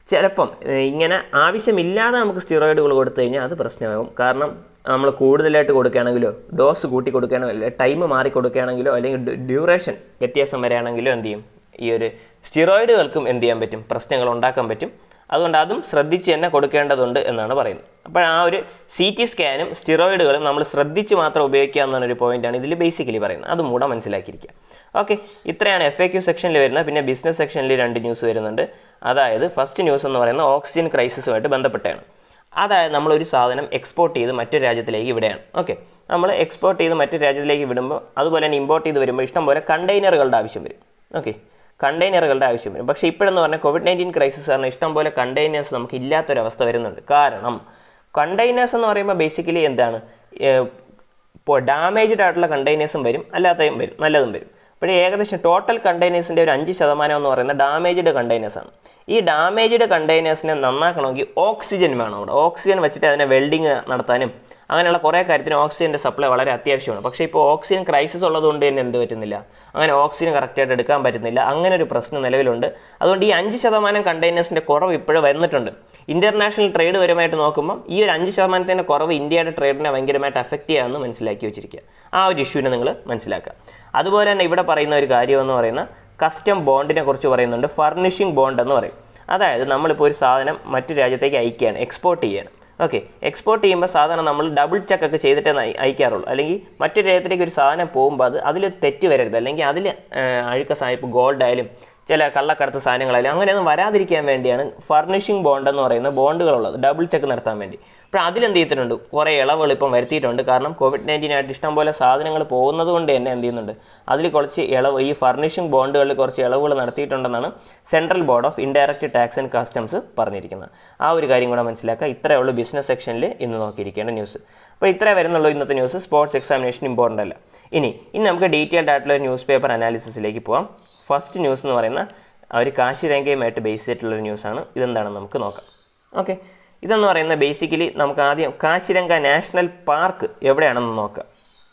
ചിലപ്പം ഇങ്ങനെ ആവശ്യമില്ലാതെ നമുക്ക് സ്റ്റിറോയിഡുകൾ കൊടുത്തു കഴിഞ്ഞാൽ അത് പ്രശ്നമാകും. കാരണം നമ്മൾ കൂടുതലായിട്ട് കൊടുക്കുകയാണെങ്കിലോ ഡോസ് കൂട്ടി കൊടുക്കുകയാണെങ്കിലോ ടൈം മാറി കൊടുക്കുകയാണെങ്കിലോ അല്ലെങ്കിൽ ഡ്യൂറേഷൻ വ്യത്യാസം വരികയാണെങ്കിലോ എന്ത് ചെയ്യും, ഈ ഒരു സ്റ്റിറോയിഡുകൾക്കും എന്ത് ചെയ്യാൻ പറ്റും, പ്രശ്നങ്ങൾ ഉണ്ടാക്കാൻ പറ്റും. അതുകൊണ്ട് അതും ശ്രദ്ധിച്ച് തന്നെ കൊടുക്കേണ്ടതുണ്ട് എന്നാണ് പറയുന്നത്. അപ്പോൾ ആ ഒരു സി ടി സ്കാനും സ്റ്റിറോയിഡുകളും നമ്മൾ ശ്രദ്ധിച്ച് മാത്രം ഉപയോഗിക്കുക എന്നൊരു പോയിൻ്റാണ് ഇതിൽ ബേസിക്കലി പറയുന്നത്. അതും കൂടെ മനസ്സിലാക്കിയിരിക്കുക. ഓക്കെ, ഇത്രയാണ് എഫ് എ ക്യു സെക്ഷനിൽ വരുന്നത്. പിന്നെ ബിസിനസ് സെക്ഷനിൽ രണ്ട് ന്യൂസ് വരുന്നുണ്ട്. അതായത് ഫസ്റ്റ് ന്യൂസ് എന്ന് പറയുന്നത് ഓക്സിജൻ ക്രൈസിസുമായിട്ട് ബന്ധപ്പെട്ടാണ്. അതായത് നമ്മളൊരു സാധനം എക്സ്പോർട്ട് ചെയ്ത് മറ്റൊരു രാജ്യത്തിലേക്ക് വിടുകയാണ്. ഓക്കെ, നമ്മൾ എക്സ്പോർട്ട് ചെയ്ത് മറ്റൊരു രാജ്യത്തിലേക്ക് വിടുമ്പോൾ അതുപോലെ തന്നെ ഇമ്പോർട്ട് ചെയ്ത് വരുമ്പോൾ ഇഷ്ടംപോലെ കണ്ടെയ്നറുകളുടെ ആവശ്യം വരും. ഓക്കെ, കണ്ടെയ്നറുകളുടെ ആവശ്യം വരും. പക്ഷേ ഇപ്പോഴെന്ന് പറഞ്ഞാൽ കോവിഡ് നയൻറ്റീൻ ക്രൈസിസ് കാരണം ഇഷ്ടംപോലെ കണ്ടെയ്നേഴ്സ് നമുക്ക് ഇല്ലാത്തൊരവസ്ഥ വരുന്നുണ്ട്. കാരണം കണ്ടെയ്നേഴ്സ് എന്ന് പറയുമ്പോൾ ബേസിക്കലി എന്താണ്, ഇപ്പോൾ ഡാമേജ്ഡ് ആയിട്ടുള്ള കണ്ടെയ്നേഴ്സും വരും, അല്ലാത്തതും വരും, നല്ലതും വരും. അപ്പോൾ ഏകദേശം ടോട്ടൽ കണ്ടെയ്നേഴ്സിൻ്റെ ഒരു അഞ്ച് ശതമാനം എന്ന് പറയുന്നത് ഡാമേജ്ഡ് കണ്ടെയ്നേഴ്സാണ്. ഈ ഡാമേജ്ഡ് കണ്ടെയ്നേഴ്സിനെ നന്നാക്കണമെങ്കിൽ ഓക്സിജൻ വേണം. അവിടെ ഓക്സിജൻ വെച്ചിട്ട് അതിനെ വെൽഡിങ് നടത്താനും അങ്ങനെയുള്ള കുറേ കാര്യത്തിന് ഓക്സിജൻ്റെ സപ്ലൈ വളരെ അത്യാവശ്യമാണ്. പക്ഷേ ഇപ്പോൾ ഓക്സിജൻ ക്രൈസിസ് ഉള്ളതുകൊണ്ട് തന്നെ എന്ത് പറ്റുന്നില്ല, അങ്ങനെ ഓക്സിജൻ കറക്റ്റായിട്ട് എടുക്കാൻ പറ്റുന്നില്ല. അങ്ങനെ ഒരു പ്രശ്നം നിലവിലുണ്ട്. അതുകൊണ്ട് ഈ അഞ്ച് ശതമാനം കണ്ടെയ്നേഴ്സിൻ്റെ കുറവ് ഇപ്പോഴും വന്നിട്ടുണ്ട്. ഇൻ്റർനാഷണൽ ട്രേഡ് പരമായിട്ട് നോക്കുമ്പോൾ ഈ ഒരു അഞ്ച് ശതമാനത്തിൻ്റെ കുറവ് ഇന്ത്യയുടെ ട്രേഡിനെ ഭയങ്കരമായിട്ട് അഫക്റ്റ് ചെയ്യാമെന്ന് മനസ്സിലാക്കി വെച്ചിരിക്കുക. ആ ഒരു ഇഷ്യൂവിനെ നിങ്ങൾ മനസ്സിലാക്കുക. അതുപോലെ തന്നെ ഇവിടെ പറയുന്ന ഒരു കാര്യമെന്ന് പറയുന്ന കസ്റ്റം ബോണ്ടിനെ കുറിച്ച് പറയുന്നുണ്ട്. ഫർണിഷിംഗ് ബോണ്ട് എന്ന് പറയും. അതായത് നമ്മളിപ്പോൾ ഒരു സാധനം മറ്റു രാജ്യത്തേക്ക് അയക്കുകയാണ്, എക്സ്പോർട്ട് ചെയ്യണം. ഓക്കെ, എക്സ്പോർട്ട് ചെയ്യുമ്പോൾ സാധാരണ നമ്മൾ ഡബിൾ ചെക്ക് ഒക്കെ ചെയ്തിട്ടേ അയക്കാറുള്ളൂ. അല്ലെങ്കിൽ മറ്റൊരു രാജ്യത്തേക്ക് ഒരു സാധനം പോകുമ്പോൾ അത് അതിൽ തെറ്റ് വരരുത്, അല്ലെങ്കിൽ അതിൽ അഴുക്ക സാധനം ഇപ്പോൾ ഗോൾഡ് ആയാലും ചില കള്ളക്കടത്ത് സാധനങ്ങളായാലും അങ്ങനെയൊന്നും വരാതിരിക്കാൻ വേണ്ടിയാണ് ഫർണിഷിംഗ് ബോണ്ട് എന്ന് പറയുന്ന ബോണ്ടുകളുള്ളത്, ഡബിൾ ചെക്ക് നടത്താൻ വേണ്ടി. അപ്പോൾ അതിലെന്ത് ചെയ്തിട്ടുണ്ട്, കുറേ ഇളവുകൾ ഇപ്പം വരുത്തിയിട്ടുണ്ട്. കാരണം കോവിഡ് നയൻറ്റീൻ ആയിട്ട് ഇഷ്ടംപോലെ സാധനങ്ങൾ പോകുന്നത് കൊണ്ട് തന്നെ എന്ത് ചെയ്യുന്നുണ്ട്, അതിൽ കുറച്ച് ഇളവ്, ഈ ഫർണിഷിംഗ് ബോണ്ടുകളിൽ കുറച്ച് ഇളവുകൾ നടത്തിയിട്ടുണ്ടെന്നാണ് central board of indirect tax and customs പറഞ്ഞിരിക്കുന്നത്. ആ ഒരു കാര്യം കൂടെ മനസ്സിലാക്കുക. ഇത്രയേ ഉള്ളൂ ബിസിനസ് സെക്ഷനിൽ ഇന്ന് നോക്കിയിരിക്കേണ്ട ന്യൂസ്. അപ്പോൾ ഇത്രേ വരുന്നുള്ളൂ ഇന്നത്തെ ന്യൂസ്. സ്പോർട്സ് എക്സാമിനേഷൻ ഇമ്പോർട്ടൻ്റ് അല്ല. ഇനി ഇനി നമുക്ക് ഡീറ്റെയിൽഡ് ആയിട്ടുള്ള ഒരു ന്യൂസ് പേപ്പർ അനാലിസിസിലേക്ക് പോകാം. ഫസ്റ്റ് ന്യൂസ് എന്ന് പറയുന്ന അവർ കാശിരംഗയുമായിട്ട് ബേസ് ചെയ്തിട്ടുള്ളൊരു ന്യൂസാണ്. ഇതെന്താണെന്ന് നമുക്ക് നോക്കാം. ഓക്കെ, ഇതെന്ന് പറയുന്നത് ബേസിക്കലി നമുക്ക് ആദ്യം കാശിരംഗ നാഷണൽ പാർക്ക് എവിടെയാണെന്ന് നോക്കാം.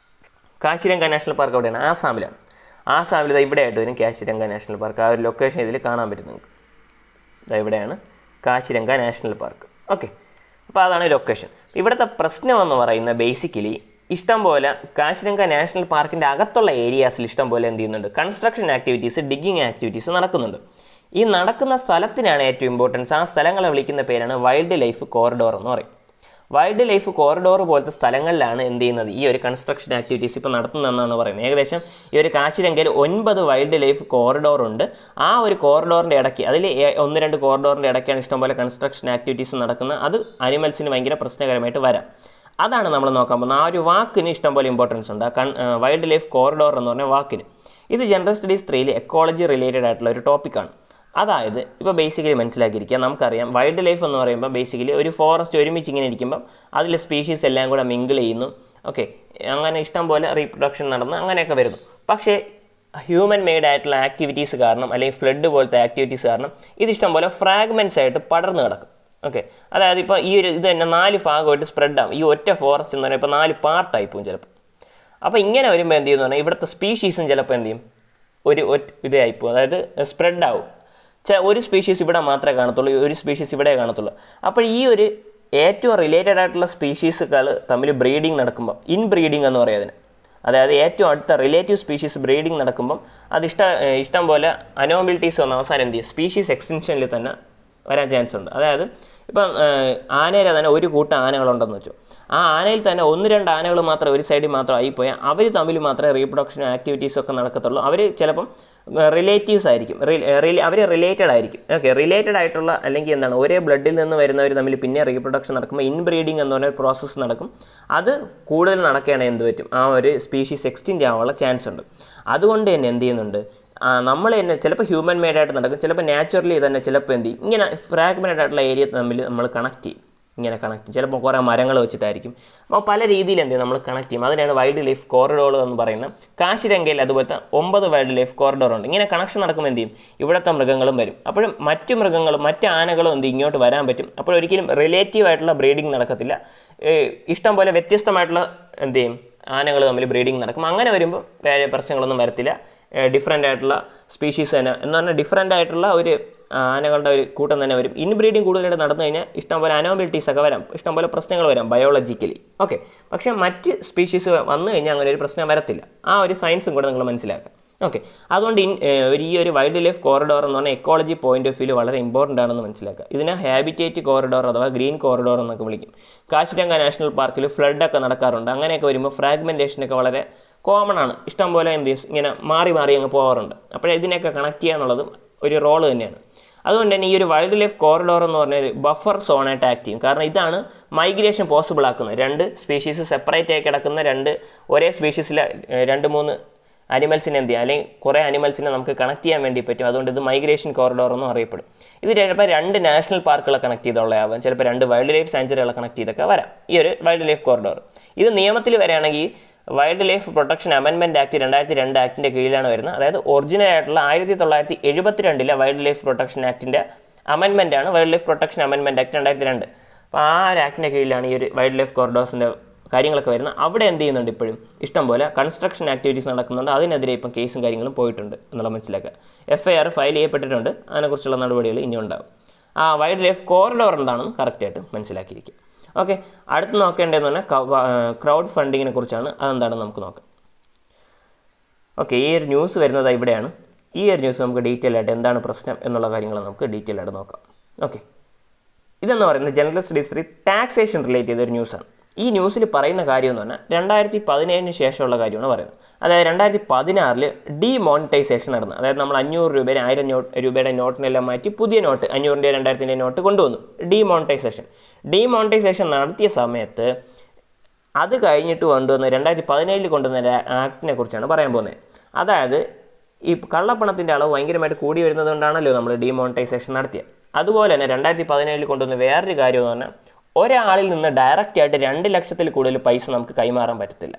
കാശിരംഗ നാഷണൽ പാർക്ക് എവിടെയാണ്? ആസാമിലാണ്. ആസാമിൽ ഇതാ ഇവിടെ ആയിട്ട് വരും കാശിരംഗ നാഷണൽ പാർക്ക്. ആ ഒരു ലൊക്കേഷൻ ഇതിൽ കാണാൻ പറ്റും നിങ്ങൾക്ക്. ഇതാ ഇവിടെയാണ് കാശിരംഗ നാഷണൽ പാർക്ക്. ഓക്കെ, അപ്പോൾ അതാണ് ലൊക്കേഷൻ. ഇവിടുത്തെ പ്രശ്നം എന്ന് പറയുന്നത് ബേസിക്കലി ഇഷ്ടം പോലെ കാശിരംഗ നാഷണൽ പാർക്കിൻ്റെ അകത്തുള്ള ഏരിയാസിൽ ഇഷ്ടം പോലെ എന്ത് ചെയ്യുന്നുണ്ട്, കൺസ്ട്രക്ഷൻ ആക്ടിവിറ്റീസ്, ഡിഗ്ഗിങ് ആക്ടിവിറ്റീസ് നടക്കുന്നുണ്ട്. ഈ നടക്കുന്ന സ്ഥലത്തിനാണ് ഏറ്റവും ഇമ്പോർട്ടൻസ്. ആ സ്ഥലങ്ങളെ വിളിക്കുന്ന പേരാണ് വൈൽഡ് ലൈഫ് കോറിഡോർ എന്ന് പറയും. വൈൽഡ് ലൈഫ് കോറിഡോർ പോലത്തെ സ്ഥലങ്ങളിലാണ് എന്ത് ചെയ്യുന്നത്, ഈ ഒരു കൺസ്ട്രക്ഷൻ ആക്ടിവിറ്റീസ് ഇപ്പോൾ നടത്തുന്നതെന്നാണ് പറയുന്നത്. ഏകദേശം ഈ ഒരു കാശിരംഗയിൽ ഒൻപത് വൈൽഡ് ലൈഫ് കോറിഡോർ ഉണ്ട്. ആ ഒരു കോറിഡോറിൻ്റെ ഇടയ്ക്ക്, അതിൽ ഒന്ന് രണ്ട് കോറിഡോറിൻ്റെ ഇടയ്ക്കാണ് ഇഷ്ടംപോലെ കൺസ്ട്രക്ഷൻ ആക്ടിവിറ്റീസ് നടക്കുന്നത്. അത് അനിമൽസിന് ഭയങ്കര പ്രശ്നകരമായിട്ട് വരാം. അതാണ് നമ്മൾ നോക്കാൻ പോകുന്നത്. ആ ഒരു വാക്കിന് ഇഷ്ടംപോലെ ഇമ്പോർട്ടൻസ് ഉണ്ട്. കൺ വൈൽഡ് ലൈഫ് കോറിഡോർ എന്ന് പറഞ്ഞ വാക്കിന്. ഇത് ജനറൽ സ്റ്റഡീസ് ത്രീയിൽ എക്കോളജി റിലേറ്റഡ് ആയിട്ടുള്ള ഒരു ടോപ്പിക്കാണ്. അതായത് ഇപ്പോൾ ബേസിക്കലി മനസ്സിലാക്കിയിരിക്കുക, നമുക്കറിയാം വൈൽഡ് ലൈഫ് എന്ന് പറയുമ്പോൾ ബേസിക്കലി ഒരു ഫോറസ്റ്റ് ഒരുമിച്ച് ഇങ്ങനെ ഇരിക്കുമ്പം അതിൽ സ്പീഷീസ് എല്ലാം കൂടെ മിങ്കിൾ ചെയ്യുന്നു. ഓക്കെ, അങ്ങനെ ഇഷ്ടം പോലെ റീപ്രൊഡക്ഷൻ നടന്ന് അങ്ങനെയൊക്കെ വരുന്നു. പക്ഷേ ഹ്യൂമൻ മെയ്ഡ് ആയിട്ടുള്ള ആക്ടിവിറ്റീസ് കാരണം, അല്ലെങ്കിൽ ഫ്ലഡ് പോലത്തെ ആക്ടിവിറ്റീസ് കാരണം ഇത് ഇഷ്ടം പോലെ ഫ്രാഗ്മെൻറ്റ്സ് ആയിട്ട് പടർന്ന് കിടക്കും. ഓക്കെ, അതായത് ഇപ്പോൾ ഈ ഒരു ഇത് തന്നെ നാല് ഭാഗമായിട്ട് സ്പ്രെഡ് ആവും. ഈ ഒറ്റ ഫോറസ്റ്റ് എന്ന് പറഞ്ഞാൽ ഇപ്പോൾ നാല് പാർട്ടായി പോകും ചിലപ്പോൾ. അപ്പോൾ ഇങ്ങനെ വരുമ്പോൾ എന്ത് ചെയ്യുന്നു പറഞ്ഞാൽ ഇവിടുത്തെ സ്പീഷീസും ചിലപ്പോൾ എന്ത് ചെയ്യും, ഒരു ഇതായിപ്പോവും, അതായത് സ്പ്രെഡ് ആവും. ഒരു സ്പീഷീസ് ഇവിടെ മാത്രമേ കാണത്തുള്ളൂ, ഒരു സ്പീഷീസ് ഇവിടെ കാണത്തുള്ളൂ. അപ്പോൾ ഈ ഒരു ഏറ്റവും റിലേറ്റഡ് ആയിട്ടുള്ള സ്പീഷീസുകൾ തമ്മിൽ ബ്രീഡിങ് നടക്കുമ്പോൾ, ഇൻ ബ്രീഡിങ് എന്ന് പറയും അതിന്. അതായത് ഏറ്റവും അടുത്ത റിലേറ്റീവ് സ്പീഷീസ് ബ്രീഡിങ് നടക്കുമ്പം അത് ഇഷ്ട ഇഷ്ടം പോലെ അനോമിലിറ്റീസ് വന്ന അവസാനം എന്ത് ചെയ്യും, സ്പീഷീസ് എക്സ്റ്റൻഷനിൽ തന്നെ വരാൻ ചാൻസ് ഉണ്ട്. അതായത് ഇപ്പം ആനയിൽ തന്നെ ഒരു കൂട്ടം ആനകളുണ്ടെന്ന് വെച്ചു, ആ ആനയിൽ തന്നെ ഒന്ന് രണ്ട് ആനകൾ മാത്രം ഒരു സൈഡിൽ മാത്രം ആയിപ്പോയാൽ അവർ തമ്മിൽ മാത്രമേ റീപ്രൊഡക്ഷൻ ആക്ടിവിറ്റീസും ഒക്കെ നടക്കത്തുള്ളൂ. അവർ ചിലപ്പം റിലേറ്റീവ്സ് ആയിരിക്കും, അവർ റിലേറ്റഡ് ആയിരിക്കും. ഓക്കെ, റിലേറ്റഡ് ആയിട്ടുള്ള അല്ലെങ്കിൽ എന്താണ് ഒരേ ബ്ലഡിൽ നിന്ന് വരുന്നവർ തമ്മിൽ പിന്നെ റീപ്രൊഡക്ഷൻ നടക്കുമ്പോൾ ഇൻബ്രീഡിങ് എന്ന് പറഞ്ഞ പ്രോസസ്സ് നടക്കും. അത് കൂടുതൽ നടക്കുകയാണെങ്കിൽ എന്ത് പറ്റും, ആ ഒരു സ്പീഷീസ് എക്സ്റ്റിൻറ്റ് ആവാനുള്ള ചാൻസ് ഉണ്ട്. അതുകൊണ്ട് തന്നെ എന്ത് ചെയ്യുന്നുണ്ട്, നമ്മൾ തന്നെ ചിലപ്പോൾ ഹ്യൂമൻ മെയ്ഡായിട്ട് നടക്കും, ചിലപ്പോൾ നാച്ചുറലി തന്നെ ചിലപ്പോൾ എന്ത് ചെയ്യും, ഇങ്ങനെ ഫ്രാഗ്മെൻറ്റഡ് ആയിട്ടുള്ള ഏരിയ തമ്മിൽ നമ്മൾ കണക്ട് ചെയ്യും. ഇങ്ങനെ കണക്ട് ചെയ്യും, ചിലപ്പോൾ കുറേ മരങ്ങൾ വെച്ചിട്ടായിരിക്കും. അപ്പോൾ പല രീതിയിൽ എന്ത് ചെയ്യും നമ്മൾ കണക്ട് ചെയ്യും. അതിനാണ് വൈൽഡ് ലൈഫ് കോറിഡോർ എന്ന് പറയുന്നത്. കാശിരംഗയിൽ അതുപോലത്തെ ഒമ്പത് വൈൽഡ് ലൈഫ് കോറിഡോർ ഉണ്ട്. ഇങ്ങനെ കണക്ഷൻ നടക്കുമ്പോൾ എന്ത് ചെയ്യും, ഇവിടുത്തെ മൃഗങ്ങളും വരും. അപ്പോഴും മറ്റു മൃഗങ്ങളും മറ്റ് ആനകളും എന്ത് ഇങ്ങോട്ട് വരാൻ പറ്റും. അപ്പോൾ ഒരിക്കലും റിലേറ്റീവ് ആയിട്ടുള്ള ബ്രീഡിങ് നടക്കത്തില്ല. ഇഷ്ടം പോലെ വ്യത്യസ്തമായിട്ടുള്ള എന്ത് ചെയ്യും ആനകൾ തമ്മിൽ ബ്രീഡിങ് നടക്കും. അങ്ങനെ വരുമ്പോൾ വേറെ പ്രശ്നങ്ങളൊന്നും വരത്തില്ല. ഡിഫറെൻ്റ് ആയിട്ടുള്ള സ്പീഷീസ് തന്നെ എന്ന് പറഞ്ഞാൽ ഡിഫറെൻ്റ് ആയിട്ടുള്ള ഒരു ആനകളുടെ ഒരു കൂട്ടം തന്നെ വരും. ഇൻബ്രീഡിങ് കൂടുതലായിട്ട് നടന്നു കഴിഞ്ഞാൽ ഇഷ്ടംപോലെ അനോബിലിറ്റീസ് ഒക്കെ വരാം, ഇഷ്ടംപോലെ പ്രശ്നങ്ങൾ വരാം ബയോളജിക്കലി. ഓക്കെ, പക്ഷേ മറ്റ് സ്പീഷീസ് വന്നു കഴിഞ്ഞാൽ അങ്ങനെ ഒരു പ്രശ്നം വരത്തില്ല. ആ ഒരു സയൻസും കൂടെ നിങ്ങൾ മനസ്സിലാക്കുക. ഓക്കെ, അതുകൊണ്ട് ഒരു ഈ ഒരു വൈൽഡ് ലൈഫ് കോറിഡോർ എന്ന് പറഞ്ഞാൽ എക്കോളജി പോയിന്റ് ഓഫ് വ്യൂ വളരെ ഇമ്പോർട്ടൻ്റ് ആണെന്ന് മനസ്സിലാക്കുക. ഇതിനെ ഹാബിറ്റേറ്റ് കോറിഡോർ അഥവാ ഗ്രീൻ കോറിഡോർ എന്നൊക്കെ വിളിക്കും. കാശിരംഗ നാഷണൽ പാർക്കിൽ ഫ്ലഡൊക്കെ നടക്കാറുണ്ട്. അങ്ങനെയൊക്കെ വരുമ്പോൾ ഫ്രാഗ്മെൻറ്റേഷനൊക്കെ വളരെ കോമൺ ആണ്. ഇഷ്ടംപോലെ എന്ത് ഇങ്ങനെ മാറി മാറി അങ്ങ് പോകാറുണ്ട്. അപ്പോൾ ഇതിനെയൊക്കെ കണക്ട് ചെയ്യുക എന്നുള്ളത് ഒരു റോള് തന്നെയാണ്. അതുകൊണ്ട് തന്നെ ഈ ഒരു വൈൽഡ് ലൈഫ് കോറിഡോർ എന്ന് പറഞ്ഞ ഒരു ബഫർ സോണായിട്ട് ആക്ട് ചെയ്യും. കാരണം ഇതാണ് മൈഗ്രേഷൻ പോസിബിൾ ആക്കുന്നത്. രണ്ട് സ്പീഷീസ് സെപ്പറേറ്റ് ആയി കിടക്കുന്ന രണ്ട് ഒരേ സ്പീഷീസിലെ രണ്ട് മൂന്ന് അനിമൽസിനെ എന്ത് ചെയ്യുക, അല്ലെങ്കിൽ കുറേ അനിമൽസിനെ നമുക്ക് കണക്ട് ചെയ്യാൻ വേണ്ടി പറ്റും. അതുകൊണ്ട് ഇത് മൈഗ്രേഷൻ കോറിഡോർ എന്നും അറിയപ്പെടും. ഇത് ചിലപ്പോൾ രണ്ട് നാഷണൽ പാർക്കുകളെ കണക്ട് ചെയ്തുള്ളതാവാം, ചിലപ്പോൾ രണ്ട് വൈൽഡ് ലൈഫ് സാഞ്ചുറികളെ കണക്ട് ചെയ്തൊക്കെ വരാം ഈ ഒരു വൈൽഡ് ലൈഫ് കോറിഡോർ. ഇത് നിയമത്തിൽ വരികയാണെങ്കിൽ wildlife protection amendment act രണ്ടായിരത്തി രണ്ട് ആക്ടിൻ്റെ കീഴിലാണ് വരുന്നത്. അതായത് ഒറിജിനൽ ആയിട്ടുള്ള ആയിരത്തി തൊള്ളായിരത്തി എഴുപത്തി രണ്ടിലെ വൈൽഡ് ലൈഫ് പ്രൊട്ടക്ഷൻ ആക്ടിൻ്റെ അമെൻമെൻ്റ് ആണ് wildlife protection amendment act രണ്ടായിരത്തി രണ്ട്. അപ്പോൾ ആ ഒരു ആക്ടിൻ്റെ കീഴിലാണ് ഈ ഒരു വൈൽഡ് ലൈഫ് കോറിഡോർസിൻ്റെ കാര്യങ്ങളൊക്കെ വരുന്നത്. അവിടെ എന്ത് ചെയ്യുന്നുണ്ട്, ഇപ്പോഴും ഇഷ്ടംപോലെ കൺസ്ട്രക്ഷൻ ആക്ടിവിറ്റീസ് നടക്കുന്നുണ്ട്. അതിനെതിരെ ഇപ്പം കേസും കാര്യങ്ങളും പോയിട്ടുണ്ട് എന്നുള്ള മനസ്സിലാക്കുക. എഫ് ഐ ആർ ഫയൽ ചെയ്യപ്പെട്ടിട്ടുണ്ട്. അതിനെക്കുറിച്ചുള്ള നടപടികൾ ഇനി ഉണ്ടാകും. ആ വൈൽഡ് ലൈഫ് കോറിഡോർ എന്താണെന്ന് കറക്റ്റായിട്ട് മനസ്സിലാക്കിയിരിക്കും. ഓക്കെ, അടുത്ത് നോക്കേണ്ടതെന്ന് പറഞ്ഞാൽ ക്രൗഡ് ഫണ്ടിങ്ങിനെ കുറിച്ചാണ്. അതെന്താണെന്ന് നമുക്ക് നോക്കാം. ഓക്കെ, ഈ ഒരു ന്യൂസ് വരുന്നത് ഇവിടെയാണ്. ഈ ഒരു ന്യൂസ് നമുക്ക് ഡീറ്റെയിൽ ആയിട്ട് എന്താണ് പ്രശ്നം എന്നുള്ള കാര്യങ്ങൾ നമുക്ക് ഡീറ്റെയിൽ ആയിട്ട് നോക്കാം. ഓക്കെ, ഇതെന്ന് പറയുന്നത് ജനറൽ സ്റ്റഡീസ് ടാക്സേഷൻ റിലേറ്റ് ചെയ്തൊരു ന്യൂസാണ്. ഈ ന്യൂസിൽ പറയുന്ന കാര്യം എന്ന് പറഞ്ഞാൽ രണ്ടായിരത്തി പതിനേഴിന് ശേഷമുള്ള കാര്യമാണ് പറയുന്നത്. അതായത് രണ്ടായിരത്തി പതിനാറിൽ ഡീമോണിറ്റൈസേഷൻ നടന്നു. അതായത് നമ്മൾ അഞ്ഞൂറ് രൂപയുടെ ആയിരം നോട്ട് രൂപയുടെ നോട്ടിനെല്ലാം മാറ്റി പുതിയ നോട്ട് അഞ്ഞൂറിൻ്റെ രണ്ടായിരത്തിൻ്റെ നോട്ട് കൊണ്ടുവന്നു. ഡീമോണിറ്റൈസേഷൻ ഡീമോണിറ്റൈസേഷൻ നടത്തിയ സമയത്ത് അത് കഴിഞ്ഞിട്ട് കൊണ്ടുവന്ന് രണ്ടായിരത്തി പതിനേഴിൽ കൊണ്ടുവന്ന ആക്ടിനെ കുറിച്ചാണ് പറയാൻ പോകുന്നത്. അതായത് ഈ കള്ളപ്പണത്തിൻ്റെ അളവ് ഭയങ്കരമായിട്ട് കൂടി വരുന്നത് കൊണ്ടാണല്ലോ നമ്മൾ ഡീമോണിറ്റൈസേഷൻ നടത്തിയത്. അതുപോലെ തന്നെ രണ്ടായിരത്തി പതിനേഴിൽ കൊണ്ടുവന്ന വേറൊരു കാര്യം എന്ന് പറഞ്ഞാൽ ഒരാളിൽ നിന്ന് ഡയറക്റ്റ് ആയിട്ട് രണ്ട് ലക്ഷത്തിൽ കൂടുതൽ പൈസ നമുക്ക് കൈമാറാൻ പറ്റത്തില്ല.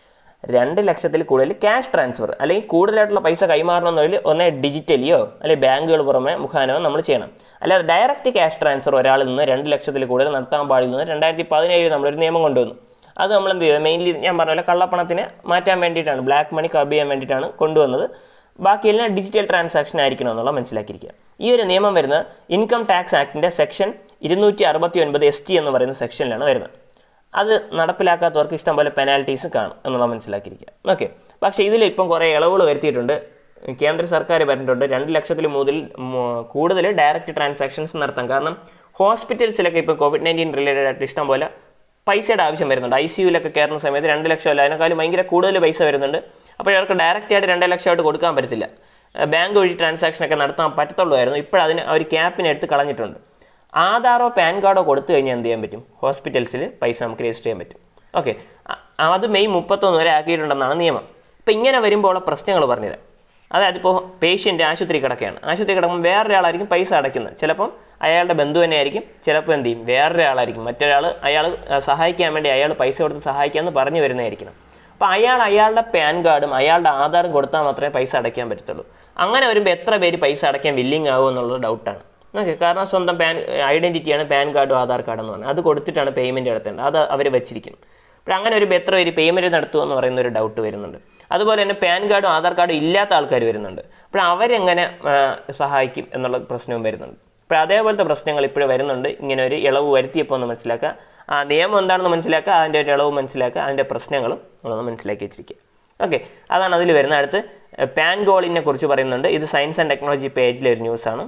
രണ്ട് ലക്ഷത്തിൽ കൂടുതൽ ക്യാഷ് ട്രാൻസ്ഫർ അല്ലെങ്കിൽ കൂടുതലായിട്ടുള്ള പൈസ കൈമാറണമെന്നതിൽ ഒന്നേ ഡിജിറ്റലിയോ അല്ലെങ്കിൽ ബാങ്കുകൾ പുറമെ മുഖാനോ നമ്മൾ ചെയ്യണം. അല്ലാതെ ഡയറക്റ്റ് ക്യാഷ് ട്രാൻസ്ഫർ ഒരാളിൽ നിന്ന് രണ്ട് ലക്ഷത്തിൽ കൂടുതൽ നടത്താൻ പാടില്ലെന്ന് രണ്ടായിരത്തി പതിനേഴിൽ നമ്മളൊരു നിയമം കൊണ്ടുവന്നു. അത് നമ്മൾ എന്ത് ചെയ്തത്, മെയിൻലി ഞാൻ പറഞ്ഞ പോലെ കള്ളപ്പണത്തിനെ മാറ്റാൻ വേണ്ടിയിട്ടാണ്, ബ്ലാക്ക് മണി കർബ് ചെയ്യാൻ വേണ്ടിയിട്ടാണ് കൊണ്ടുവന്നത്. ബാക്കിയെല്ലാം ഡിജിറ്റൽ ട്രാൻസാക്ഷൻ ആയിരിക്കണം എന്നുള്ള മനസ്സിലാക്കിയിരിക്കുക. ഈ ഒരു നിയമം വരുന്നത് ഇൻകം ടാക്സ് ആക്ടിൻ്റെ സെക്ഷൻ ഇരുന്നൂറ്റി അറുപത്തി ഒൻപത് എസ് ടി എന്ന് പറയുന്ന സെക്ഷനിലാണ് വരുന്നത്. അത് നടപ്പിലാക്കാത്തവർക്ക് ഇഷ്ടംപോലെ പെനാൽറ്റീസ് കാണും എന്നുള്ള മനസ്സിലാക്കിയിരിക്കുക. ഓക്കെ, പക്ഷേ ഇതിൽ ഇപ്പം കുറേ ഇളവുകൾ വരുത്തിയിട്ടുണ്ട്. കേന്ദ്ര സർക്കാർ പറഞ്ഞിട്ടുണ്ട് രണ്ട് ലക്ഷത്തിൽ മുതൽ കൂടുതൽ ഡയറക്റ്റ് ട്രാൻസാക്ഷൻസ് നടത്താം. കാരണം ഹോസ്പിറ്റൽസിലൊക്കെ ഇപ്പോൾ കോവിഡ് നയൻറ്റീൻ റിലേറ്റഡ് ആയിട്ട് ഇഷ്ടംപോലെ പൈസയുടെ ആവശ്യം വരുന്നുണ്ട്. ഐ സി യുവിലൊക്കെ കയറുന്ന സമയത്ത് രണ്ട് ലക്ഷം അല്ല അതിനേക്കാളും ഭയങ്കര കൂടുതൽ പൈസ വരുന്നുണ്ട്. അപ്പോൾ അവർക്ക് ഡയറക്റ്റ് ആയിട്ട് രണ്ട് ലക്ഷമായിട്ട് കൊടുക്കാൻ പറ്റത്തില്ല. ബാങ്ക് വഴി ട്രാൻസാക്ഷനൊക്കെ നടത്താൻ പറ്റത്തുള്ളൂ. ഇപ്പോഴതിന് അവർ ക്യാപ്പിനെ എടുത്ത് കളഞ്ഞിട്ടുണ്ട്. ആധാറോ പാൻ കാർഡോ കൊടുത്തു കഴിഞ്ഞാൽ എന്ത് ചെയ്യാൻ പറ്റും, ഹോസ്പിറ്റൽസിൽ പൈസ നമുക്ക് രജിസ്റ്റർ ചെയ്യാൻ പറ്റും. ഓക്കെ, അത് മെയ് മുപ്പത്തൊന്ന് വരെ ആക്കിയിട്ടുണ്ടെന്നാണ് നിയമം. ഇപ്പോൾ ഇങ്ങനെ വരുമ്പോൾ ഉള്ള പ്രശ്നങ്ങൾ പറഞ്ഞുതരാം. അതായത് ഇപ്പോൾ പേഷ്യൻ്റ് ആശുപത്രി കിടക്കുകയാണ്. ആശുപത്രി കിടക്കുമ്പോൾ വേറൊരാളായിരിക്കും പൈസ അടയ്ക്കുന്നത്. ചിലപ്പം അയാളുടെ ബന്ധു തന്നെ ആയിരിക്കും, ചിലപ്പോൾ എന്ത് ചെയ്യും വേറൊരാളായിരിക്കും, മറ്റൊരാൾ അയാൾ സഹായിക്കാൻ വേണ്ടി അയാൾ പൈസ കൊടുത്ത് സഹായിക്കാമെന്ന് പറഞ്ഞു വരുന്നതായിരിക്കണം. അപ്പോൾ അയാൾ അയാളുടെ പാൻ കാർഡും അയാളുടെ ആധാറും കൊടുത്താൽ മാത്രമേ പൈസ അടയ്ക്കാൻ പറ്റത്തുള്ളൂ. അങ്ങനെ വരുമ്പോൾ എത്ര പേര് പൈസ അടയ്ക്കാൻ വില്ലിങ് ആകും എന്നുള്ളത് ഡൗട്ടാണ്. ഓക്കെ, കാരണം സ്വന്തം പാൻ ഐഡൻറ്റിറ്റിയാണ് പാൻ കാർഡും ആധാർ കാർഡും എന്ന് പറഞ്ഞാൽ അത് കൊടുത്തിട്ടാണ് പേയ്മെൻറ്റ് നടത്തേണ്ടത്. അത് അവർ വെച്ചിരിക്കും. അപ്പോൾ അങ്ങനെ വരുമ്പോൾ എത്ര പേര് പേയ്മെൻറ്റ് നടത്തുമെന്ന് പറയുന്ന ഒരു ഡൗട്ട് വരുന്നുണ്ട്. അതുപോലെ തന്നെ പാൻ കാർഡും ആധാർ കാർഡും ഇല്ലാത്ത ആൾക്കാർ വരുന്നുണ്ട്. അപ്പോൾ അവരെങ്ങനെ സഹായിക്കും എന്നുള്ള പ്രശ്നവും വരുന്നുണ്ട്. അപ്പോൾ അതേപോലത്തെ പ്രശ്നങ്ങൾ ഇപ്പോഴും വരുന്നുണ്ട്. ഇങ്ങനെ ഒരു ഇളവ് വരുത്തിയപ്പോൾ ഒന്ന് മനസ്സിലാക്കുക, ആ നിയമം എന്താണെന്ന് മനസ്സിലാക്കുക, അതിൻ്റെ ഒരു ഇളവ് മനസ്സിലാക്കുക, അതിൻ്റെ പ്രശ്നങ്ങളും നമ്മളൊന്ന് മനസ്സിലാക്കി വെച്ചിരിക്കുക. ഓക്കെ, അതാണ് അതിൽ വരുന്നത്. അടുത്ത് പാൻ ഗോളിനെ കുറിച്ച് പറയുന്നുണ്ട്. ഇത് സയൻസ് ആൻഡ് ടെക്നോളജി പേജിലെ ഒരു ന്യൂസാണ്.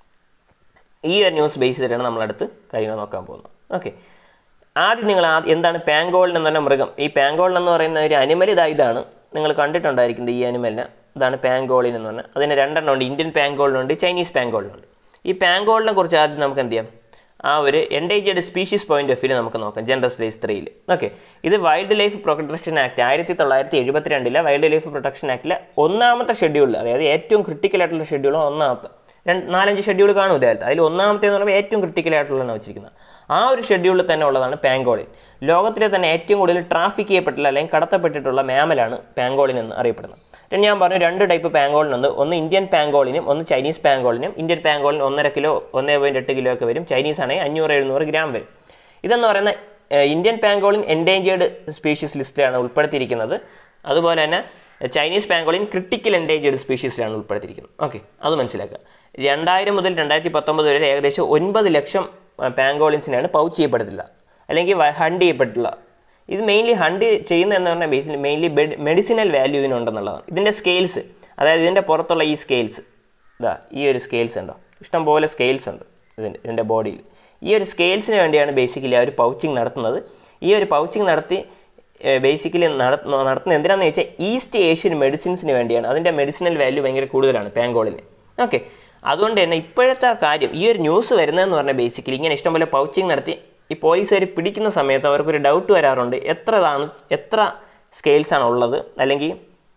ഈ ഒരു ന്യൂസ് ബേസ് ചെയ്തിട്ടാണ് നമ്മളടുത്ത് കാര്യങ്ങൾ നോക്കാൻ പോകുന്നത്. ഓക്കെ, ആദ്യം നിങ്ങൾ എന്താണ് പാങ്കോളിൻ എന്ന് പറഞ്ഞ മൃഗം. ഈ പാങ്കോളിൻ എന്ന് പറയുന്ന ഒരു അനിമൽ ഇതാ ഇതാണ് നിങ്ങൾ കണ്ടിട്ടുണ്ടായിരിക്കുന്നത്. ഈ അനിമലിനെ ഇതാണ് പാങ്കോളിൻ എന്ന് പറഞ്ഞാൽ. അതിന് രണ്ടെണ്ണം ഉണ്ട്, ഇന്ത്യൻ പാങ്കോളിനുണ്ട്, ചൈനീസ് പാങ്കോളിനുണ്ട്. ഈ പാങ്കോളിനെ കുറിച്ച് ആദ്യം നമുക്ക് എന്ത് ചെയ്യാം, ആ ഒരു endangered species point of view നമുക്ക് നോക്കാം. ജനറൽ സ്റ്റഡീസ് ത്രീയിൽ. ഓക്കെ, ഇത് വൈൽഡ് ലൈഫ് പ്രൊട്ടക്ഷൻ ആക്ട് ആയിരത്തി തൊള്ളായിരത്തി എഴുപത്തി രണ്ടിലെ വൈൽഡ് ലൈഫ് പ്രൊട്ടക്ഷൻ ആക്ടിലെ ഒന്നാമത്തെ ഷെഡ്യൂളിൽ, അതായത് ഏറ്റവും ക്രിട്ടിക്കൽ ആയിട്ടുള്ള ഷെഡ്യൂൾ ഒന്നാമത്തെ, രണ്ട് നാലഞ്ച് ഷെഡ്യൂൾ കാണും ഇതിനകത്ത്. അതിൽ ഒന്നാമത്തെ എന്ന് പറയുമ്പോൾ ഏറ്റവും ക്രിട്ടിക്കലായിട്ടുള്ളതാണ് വെച്ചിരിക്കുന്നത്. ആ ഒരു ഷെഡ്യൂളിൽ തന്നെ ഉള്ളതാണ് പാങ്കോളിൻ. ലോകത്തിലെ തന്നെ ഏറ്റവും കൂടുതൽ ട്രാഫിക് ചെയ്യപ്പെട്ടിട്ടുള്ള അല്ലെങ്കിൽ കടത്തപ്പെട്ടിട്ടുള്ള മാമലാണ് പാങ്കോളിൻ എന്ന് അറിയപ്പെടുന്നത്. ഞാൻ പറഞ്ഞു രണ്ട് ടൈപ്പ് പാങ്കോളിൻ ഉണ്ട്. ഒന്ന് ഇന്ത്യൻ പാങ്കോളിനും ഒന്ന് ചൈനീസ് പാങ്കോളിനും. ഇന്ത്യൻ പാങ്കോളിൻ ഒന്നര കിലോ ഒന്നേ പോയിൻറ്റ് എട്ട് കിലോ ഒക്കെ വരും. ചൈനീസ് ആണെങ്കിൽ അഞ്ഞൂറ് എഴുന്നൂറ് ഗ്രാം വരും. ഇതെന്ന് പറയുന്ന ഇന്ത്യൻ പാങ്കോളിൻ എൻഡേഞ്ചേർഡ് സ്പീഷീസ് ലിസ്റ്റിലാണ് ഉൾപ്പെടുത്തിയിരിക്കുന്നത്. അതുപോലെ തന്നെ ചൈനീസ് പാങ്കോളിൻ ക്രിട്ടിക്കൽ എൻഡേഞ്ചേർഡ് സ്പീഷീസിലാണ് ഉൾപ്പെടുത്തിയിരിക്കുന്നത്. ഓക്കെ, അത് മനസ്സിലാക്കുക. രണ്ടായിരം മുതൽ രണ്ടായിരത്തി പത്തൊമ്പത് വരെ ഏകദേശം ഒൻപത് ലക്ഷം പാങ്കോളിൻസിനാണ് പൗച്ച് ചെയ്യപ്പെടത്തില്ല അല്ലെങ്കിൽ ഹണ്ട് ചെയ്യപ്പെട്ടില്ല. ഇത് മെയിൻലി ഹണ്ട് ചെയ്യുന്നതെന്ന് പറഞ്ഞാൽ basically mainly bed medicinal value ഇതിനുണ്ടെന്നുള്ളതാണ്. ഇതിൻ്റെ സ്കെയിൽസ്, അതായത് ഇതിൻ്റെ പുറത്തുള്ള ഈ സ്കെയിൽസ്, ഇതാ ഈ ഒരു സ്കെയിൽസ് ഉണ്ടോ, ഇഷ്ടംപോലെ സ്കെയിൽസ് ഉണ്ട് ഇതിൻ്റെ ഇതിൻ്റെ ബോഡിയിൽ. ഈ ഒരു സ്കെയിൽസിന് വേണ്ടിയാണ് ബേസിക്കലി ആ ഒരു പൗച്ചിങ് നടത്തുന്നത്. ഈ ഒരു പൗച്ചിങ് നടത്തി ബേസിക്കലി നടത്തുന്ന നടത്തുന്നത് എന്തിനാണെന്ന് ചോദിച്ചാൽ ഈസ്റ്റ് ഏഷ്യൻ മെഡിസിൻസിന് വേണ്ടിയാണ്. അതിൻ്റെ മെഡിസിനൽ വാല്യൂ ഭയങ്കര കൂടുതലാണ് പാങ്കോളിന്. ഓക്കെ, അതുകൊണ്ട് തന്നെ ഇപ്പോഴത്തെ കാര്യം ഈ ഒരു ന്യൂസ് വരുന്നതെന്ന് പറഞ്ഞാൽ ബേസിക്കലി ഇങ്ങനെ ഇഷ്ടംപോലെ പൗച്ചിങ് നടത്തി ഈ പോലീസുകാർ പിടിക്കുന്ന സമയത്ത് അവർക്കൊരു ഡൗട്ട് വരാറുണ്ട്, എത്രതാണ് എത്ര സ്കെയിൽസാണ് ഉള്ളത്, അല്ലെങ്കിൽ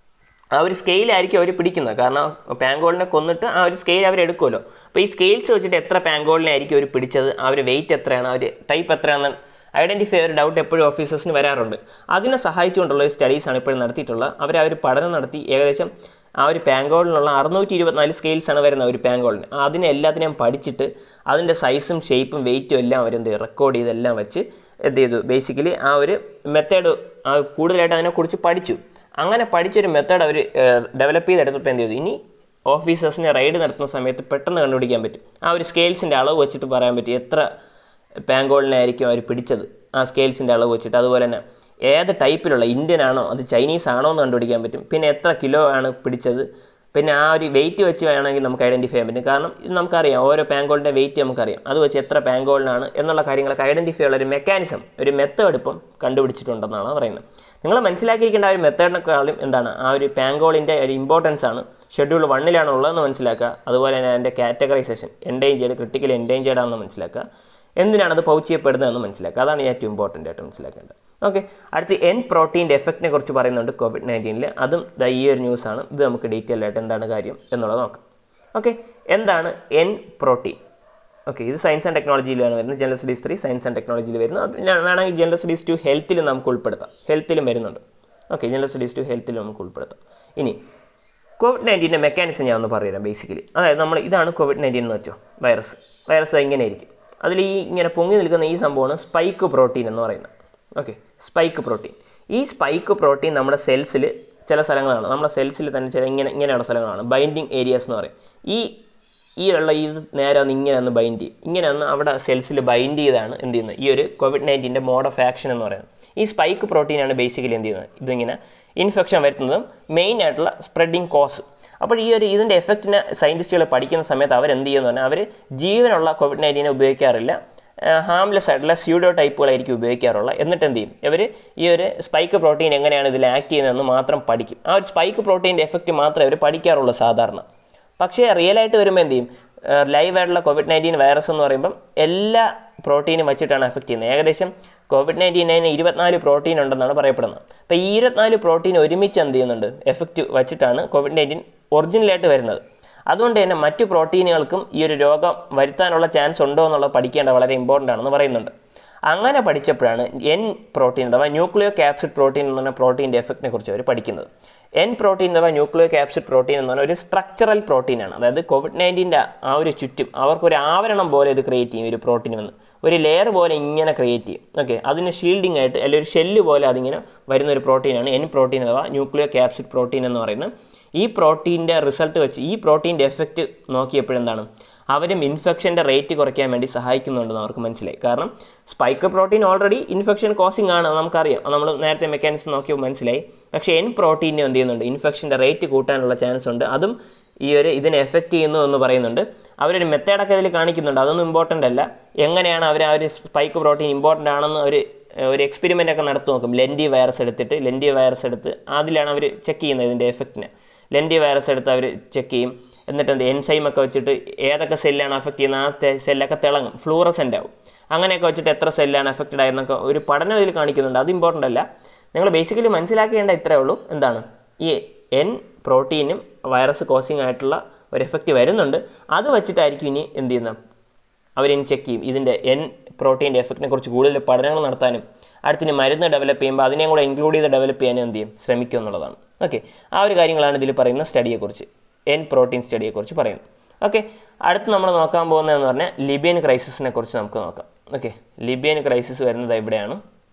ആ ഒരു സ്കെയിലായിരിക്കും അവർ പിടിക്കുന്നത്. കാരണം പാങ്കോളിനെ കൊന്നിട്ട് ആ ഒരു സ്കെയിൽ അവർ എടുക്കുമല്ലോ. അപ്പോൾ ഈ സ്കെയിൽസ് വെച്ചിട്ട് എത്ര പാങ്കോളിനെ ആയിരിക്കും അവർ പിടിച്ചത്, ആ ഒരു വെയിറ്റ് എത്രയാണ്, ആ ഒരു ടൈപ്പ് എത്രയാണെന്ന് ഐഡൻറ്റിഫൈ ഒരു ഡൗട്ട് എപ്പോഴും ഓഫീസേഴ്സിന് വരാറുണ്ട്. അതിനെ സഹായിച്ചുകൊണ്ടുള്ള ഒരു സ്റ്റഡീസാണ് ഇപ്പോഴും നടത്തിയിട്ടുള്ളത്. അവർ ആ ഒരു പഠനം നടത്തി ഏകദേശം ആ ഒരു പാങ്കോളിനുള്ള അറുന്നൂറ്റി ഇരുപത്തിനാല് സ്കെയിൽസാണ് വരുന്നത് ഒരു പാങ്കോളിന്. അതിനെ എല്ലാത്തിനെയും പഠിച്ചിട്ട് അതിൻ്റെ സൈസും ഷേപ്പും വെയിറ്റും എല്ലാം അവരെന്ത് റെക്കോർഡ് ചെയ്തെല്ലാം വെച്ച് എന്ത് ചെയ്തു, ബേസിക്കലി ആ ഒരു മെത്തേഡ് കൂടുതലായിട്ട് അതിനെക്കുറിച്ച് പഠിച്ചു. അങ്ങനെ പഠിച്ചൊരു മെത്തേഡ് അവർ ഡെവലപ്പ് ചെയ്തെടുത്തപ്പോൾ എന്ത് ചെയ്തു, ഇനി ഓഫീസേഴ്സിനെ റൈഡ് നടത്തുന്ന സമയത്ത് പെട്ടെന്ന് കണ്ടുപിടിക്കാൻ പറ്റും. ആ ഒരു സ്കെയിൽസിൻ്റെ അളവ് വെച്ചിട്ട് പറയാൻ പറ്റും എത്ര പാങ്കോളിനായിരിക്കും അവർ പിടിച്ചത്, ആ സ്കെയിൽസിൻ്റെ അളവ് വെച്ചിട്ട്. അതുപോലെ തന്നെ ഏത് ടൈപ്പിലുള്ള, ഇന്ത്യൻ ആണോ അത് ചൈനീസ് ആണോ എന്ന് കണ്ടുപിടിക്കാൻ പറ്റും. പിന്നെ എത്ര കിലോ ആണ് പിടിച്ചത്, പിന്നെ ആ ഒരു വെയിറ്റ് വെച്ച് വേണമെങ്കിൽ നമുക്ക് ഐഡൻറ്റിഫൈ ചെയ്യാൻ പറ്റും. കാരണം ഇത് നമുക്കറിയാം, ഓരോ പാങ്കോളിൻ്റെ വെയിറ്റ് നമുക്കറിയാം. അത് വെച്ച് എത്ര പാങ്കോളിനാണ് എന്നുള്ള കാര്യങ്ങളൊക്കെ ഐഡൻറ്റിഫൈ ഉള്ള ഒരു മെക്കാനിസം, ഒരു മെത്തേഡ് ഇപ്പം കണ്ടുപിടിച്ചിട്ടുണ്ടെന്നാണ് പറയുന്നത്. നിങ്ങൾ മനസ്സിലാക്കിയിരിക്കേണ്ട ആ ഒരു മെത്തേഡിനെക്കാളും എന്താണ്, ആ ഒരു പാങ്കോളിൻ്റെ ഒരു ഇമ്പോർട്ടൻസ് ആണ് ഷെഡ്യൂൾ വണ്ണിലാണ് ഉള്ളതെന്ന് മനസ്സിലാക്കുക. അതുപോലെ തന്നെ അതിൻ്റെ കാറ്റഗറൈസേഷൻ എൻഡേഞ്ചേർഡ്, ക്രിട്ടിക്കൽ എൻഡേഞ്ചേർഡ് ആണെന്ന് മനസ്സിലാക്കുക. എന്തിനാണത് പൗച്ച് ചെയ്യപ്പെടുന്നതെന്ന് മനസ്സിലാക്കുക. അതാണ് ഏറ്റവും ഇമ്പോർട്ടൻ്റ് ആയിട്ട് മനസ്സിലാക്കേണ്ടത്. ഓക്കെ, അടുത്ത് എൻ പ്രോട്ടീൻ്റെ എഫക്റ്റിനെ കുറിച്ച് പറയുന്നുണ്ട് കോവിഡ് നയൻറ്റീനിൽ. അതും ഈ ഒരു ന്യൂസാണ്. ഇത് നമുക്ക് ഡീറ്റെയിൽ ആയിട്ട് എന്താണ് കാര്യം എന്നുള്ളത് നോക്കാം. ഓക്കെ, എന്താണ് എൻ പ്രോട്ടീൻ? ഓക്കെ, ഇത് സയൻസ് ആൻഡ് ടെക്നോളജിയിലാണ് വരുന്നത്. General studies three science and ടെക്നോളജിയിൽ വരുന്നത്. അത് വേണമെങ്കിൽ ജനറൽ സ്റ്റഡീസ് ടു ഹെൽത്തിൽ നമുക്ക് ഉൾപ്പെടുത്താം. ഹെൽത്തിലും വരുന്നുണ്ട്. ഓക്കെ, ജനറൽ സ്റ്റഡീസ് ടു ഹെൽത്തിൽ നമുക്ക് ഉൾപ്പെടുത്താം. ഇനി കോവിഡ് നയൻറ്റീൻ്റെ മെക്കാനിസം ഞാൻ ഒന്ന് പറഞ്ഞുതരാം. ബേസിക്കലി അതായത് നമ്മൾ ഇതാണ് കോവിഡ് നയൻറ്റീൻ എന്ന് വെച്ചോ, വൈറസ് വൈറസ് ഇങ്ങനെ ആയിരിക്കും. അതിൽ ഈ ഇങ്ങനെ പൊങ്ങി നിൽക്കുന്ന ഈ സംഭവമാണ് സ്പൈക്ക് പ്രോട്ടീൻ എന്ന് പറയുന്നത്. Okay, spike protein. ഈ സ്പൈക്ക് പ്രോട്ടീൻ നമ്മുടെ സെൽസിൽ ചില സ്ഥലങ്ങളാണ്, നമ്മുടെ സെൽസിൽ തന്നെ ചില ഇങ്ങനെ ഇങ്ങനെയുള്ള സ്ഥലങ്ങളാണ് ബൈൻഡിങ് ഏരിയാസ് എന്ന് പറയും. ഈ ഈ ഉള്ള ഇത് നേരെ ഒന്ന് ഇങ്ങനെ ഒന്ന് ബൈൻഡ് ചെയ്യും. ഇങ്ങനെ ഒന്ന് അവിടെ സെൽസിൽ ബൈൻഡ് ചെയ്താണ് എന്ത് ചെയ്യുന്നത്, ഈ ഒരു കോവിഡ് നയൻറ്റീൻ്റെ മോഡ് ഓഫ് ആക്ഷൻ എന്ന് പറയുന്നത്. ഈ സ്പൈക്ക് പ്രോട്ടീനാണ് ബേസിക്കലി എന്ത് ചെയ്യുന്നത്, ഇതിങ്ങനെ ഇൻഫെക്ഷൻ വരുന്നതും മെയിൻ ആയിട്ടുള്ള സ്പ്രെഡിങ് കോസ്. അപ്പോൾ ഈ ഒരു ഇതിൻ്റെ എഫക്റ്റിനെ സയൻറ്റിസ്റ്റുകൾ പഠിക്കുന്ന സമയത്ത് അവരെന്ത് ചെയ്യുമെന്ന് പറഞ്ഞാൽ അവർ ജീവനുള്ള കോവിഡ് നയൻറ്റീനെ ഉപയോഗിക്കാറില്ല, ഹാംലെസ് ആയിട്ടുള്ള സ്യൂഡോ ടൈപ്പുകളായിരിക്കും ഉപയോഗിക്കാറുള്ളത്. എന്നിട്ട് എന്ത് ചെയ്യും, ഇവർ ഈ ഒരു സ്പൈക്ക് പ്രോട്ടീൻ എങ്ങനെയാണ് ഇതിൽ ആക്ട് ചെയ്യുന്നതെന്ന് മാത്രം പഠിക്കും. ആ ഒരു സ്പൈക്ക് പ്രോട്ടീൻ്റെ എഫക്റ്റ് മാത്രമേ അവർ പഠിക്കാറുള്ളൂ സാധാരണ. പക്ഷേ റിയലായിട്ട് വരുമ്പോൾ എന്ത് ചെയ്യും, ലൈവായിട്ടുള്ള കോവിഡ് നയൻറ്റീൻ വൈറസ് എന്ന് പറയുമ്പം എല്ലാ പ്രോട്ടീനും വെച്ചിട്ടാണ് എഫക്റ്റ് ചെയ്യുന്നത്. ഏകദേശം കോവിഡ് നയൻറ്റീനതിന് ഇരുപത്തിനാല് പ്രോട്ടീൻ ഉണ്ടെന്നാണ് പറയപ്പെടുന്നത്. അപ്പോൾ ഈ ഇരുപത്തിനാല് പ്രോട്ടീൻ ഒരുമിച്ച് എന്ത് ചെയ്യുന്നുണ്ട്, എഫക്റ്റ് വെച്ചിട്ടാണ് കോവിഡ് നയൻറ്റീൻ ഒറിജിനലായിട്ട് വരുന്നത്. അതുകൊണ്ട് തന്നെ മറ്റു പ്രോട്ടീനുകൾക്കും ഈ ഒരു രോഗം വരുത്താനുള്ള ചാൻസ് ഉണ്ടോ എന്നുള്ളത് പഠിക്കേണ്ട വളരെ ഇമ്പോർട്ടൻ്റ് ആണെന്ന് പറയുന്നുണ്ട്. അങ്ങനെ പഠിച്ചപ്പോഴാണ് എൻ പ്രോട്ടീൻ അഥവാ ന്യൂക്ലിയോ ക്യാപ്സിഡ് പ്രോട്ടീൻ എന്ന് പറഞ്ഞ പ്രോട്ടീൻ്റെ എഫക്റ്റിനെ കുറിച്ച് അവർ പഠിക്കുന്നത്. എൻ പ്രോട്ടീൻ അഥവാ ന്യൂക്ലിയോ ക്യാപ്സിഡ് പ്രോട്ടീൻ എന്ന് പറഞ്ഞാൽ ഒരു സ്ട്രക്ചറൽ പ്രോട്ടീനാണ്. അതായത് കോവിഡ് നയൻറ്റീൻ്റെ ആ ഒരു ചുറ്റും അവർക്കൊരു ആവരണം പോലെ ഇത് ക്രിയേറ്റ് ചെയ്യും. ഒരു പ്രോട്ടീൻ വന്ന് ഒരു ലെയർ പോലെ ഇങ്ങനെ ക്രിയേറ്റ് ചെയ്യും. ഓക്കെ, അതിന് ഷീൽഡിംഗ് ആയിട്ട് അല്ലെങ്കിൽ ഒരു ഷെല്ല് പോലെ അതിങ്ങനെ വരുന്ന ഒരു പ്രോട്ടീനാണ് എൻ പ്രോട്ടീൻ അഥവാ ന്യൂക്ലിയോ ക്യാപ്സിഡ് പ്രോട്ടീൻ എന്ന് പറയുന്നത്. ഈ പ്രോട്ടീൻ്റെ റിസൾട്ട് വെച്ച് ഈ പ്രോട്ടീൻ്റെ എഫക്റ്റ് നോക്കിയപ്പോഴെന്താണ്, അവരും ഇൻഫെക്ഷൻ്റെ റേറ്റ് കുറയ്ക്കാൻ വേണ്ടി സഹായിക്കുന്നുണ്ടെന്ന് അവർക്ക് മനസ്സിലായി. കാരണം spike protein already infection causing ആണ്, നമുക്കറിയാം, നമ്മൾ നേരത്തെ മെക്കാനിസം നോക്കിയപ്പോൾ മനസ്സിലായി. പക്ഷേ എൻ പ്രോട്ടീനെ എന്ത് ചെയ്യുന്നുണ്ട്, ഇൻഫെക്ഷൻ്റെ റേറ്റ് കൂട്ടാനുള്ള ചാൻസ് ഉണ്ട്. അതും ഈ ഒരു ഇതിനെ എഫക്റ്റ് ചെയ്യുന്നു എന്ന് പറയുന്നുണ്ട്. അവരൊരു മെത്തേഡൊക്കെ ഇതിൽ കാണിക്കുന്നുണ്ട്. അതൊന്നും ഇമ്പോർട്ടൻ്റ് അല്ല. എങ്ങനെയാണ് അവർ ആ ഒരു സ്പൈക്ക് പ്രോട്ടീൻ ഇമ്പോർട്ടൻ്റ് ആണെന്ന് അവർ ഒരു എക്സ്പെരിമെൻ്റ് ഒക്കെ നടത്തി നോക്കും. ലെൻഡി വൈറസ് എടുത്തിട്ട് ലെൻഡി വൈറസ് എടുത്ത് അതിലാണ് അവർ ചെക്ക് ചെയ്യുന്നത് ഇതിൻ്റെ എഫക്റ്റിനെ. ലെൻഡി വൈറസ് എടുത്ത് അവർ ചെക്ക് ചെയ്യും. എന്നിട്ട് എന്ത് എൻസൈമൊക്കെ വെച്ചിട്ട് ഏതൊക്കെ സെല്ലാണ് അഫക്റ്റ് ചെയ്യുന്നത് ആ സെല്ലൊക്കെ തിളങ്ങും, ഫ്ലൂറസെൻ്റ് ആവും. അങ്ങനെയൊക്കെ വെച്ചിട്ട് എത്ര സെല്ലാണ് എഫക്റ്റഡ് ആയെന്നൊക്കെ ഒരു പഠനം ഇതിൽ കാണിക്കുന്നുണ്ട്. അത് ഇമ്പോർട്ടൻ്റ് അല്ല. നിങ്ങൾ ബേസിക്കലി മനസ്സിലാക്കേണ്ട ഇത്രേ ഉള്ളൂ. എന്താണ്, ഈ എൻ പ്രോട്ടീനും വൈറസ് കോസിങ് ആയിട്ടുള്ള ഒരു എഫക്റ്റ് വരുന്നുണ്ട്. അത് വെച്ചിട്ടായിരിക്കും ഇനി എന്ത് ചെയ്യുന്നത്, അവരിനി ചെക്ക് ചെയ്യും. ഇതിൻ്റെ എൻ പ്രോട്ടീൻ്റെ എഫക്റ്റിനെ കുറിച്ച് കൂടുതൽ പഠനങ്ങൾ നടത്താനും അടുത്തിന് മരുന്ന് ഡെവലപ്പ് ചെയ്യുമ്പോൾ അതിനെയും കൂടെ ഇൻക്ലൂഡ് ചെയ്ത് ഡെവലപ്പ് ചെയ്യാനും എന്ത് ചെയ്യും, ശ്രമിക്കും എന്നുള്ളതാണ്. ഓക്കെ, ആ ഒരു കാര്യങ്ങളാണ് ഇതിൽ പറയുന്ന സ്റ്റഡിയെക്കുറിച്ച്, എൻ പ്രോട്ടീൻ സ്റ്റഡിയെക്കുറിച്ച് പറയുന്നത്. ഓക്കെ, അടുത്ത് നമ്മൾ നോക്കാൻ പോകുന്നതെന്ന് പറഞ്ഞാൽ ലിബിയൻ ക്രൈസിസിനെ കുറിച്ച് നമുക്ക് നോക്കാം. ഓക്കെ, ലിബിയൻ ക്രൈസിസ് വരുന്നത് എവിടെയാണ്,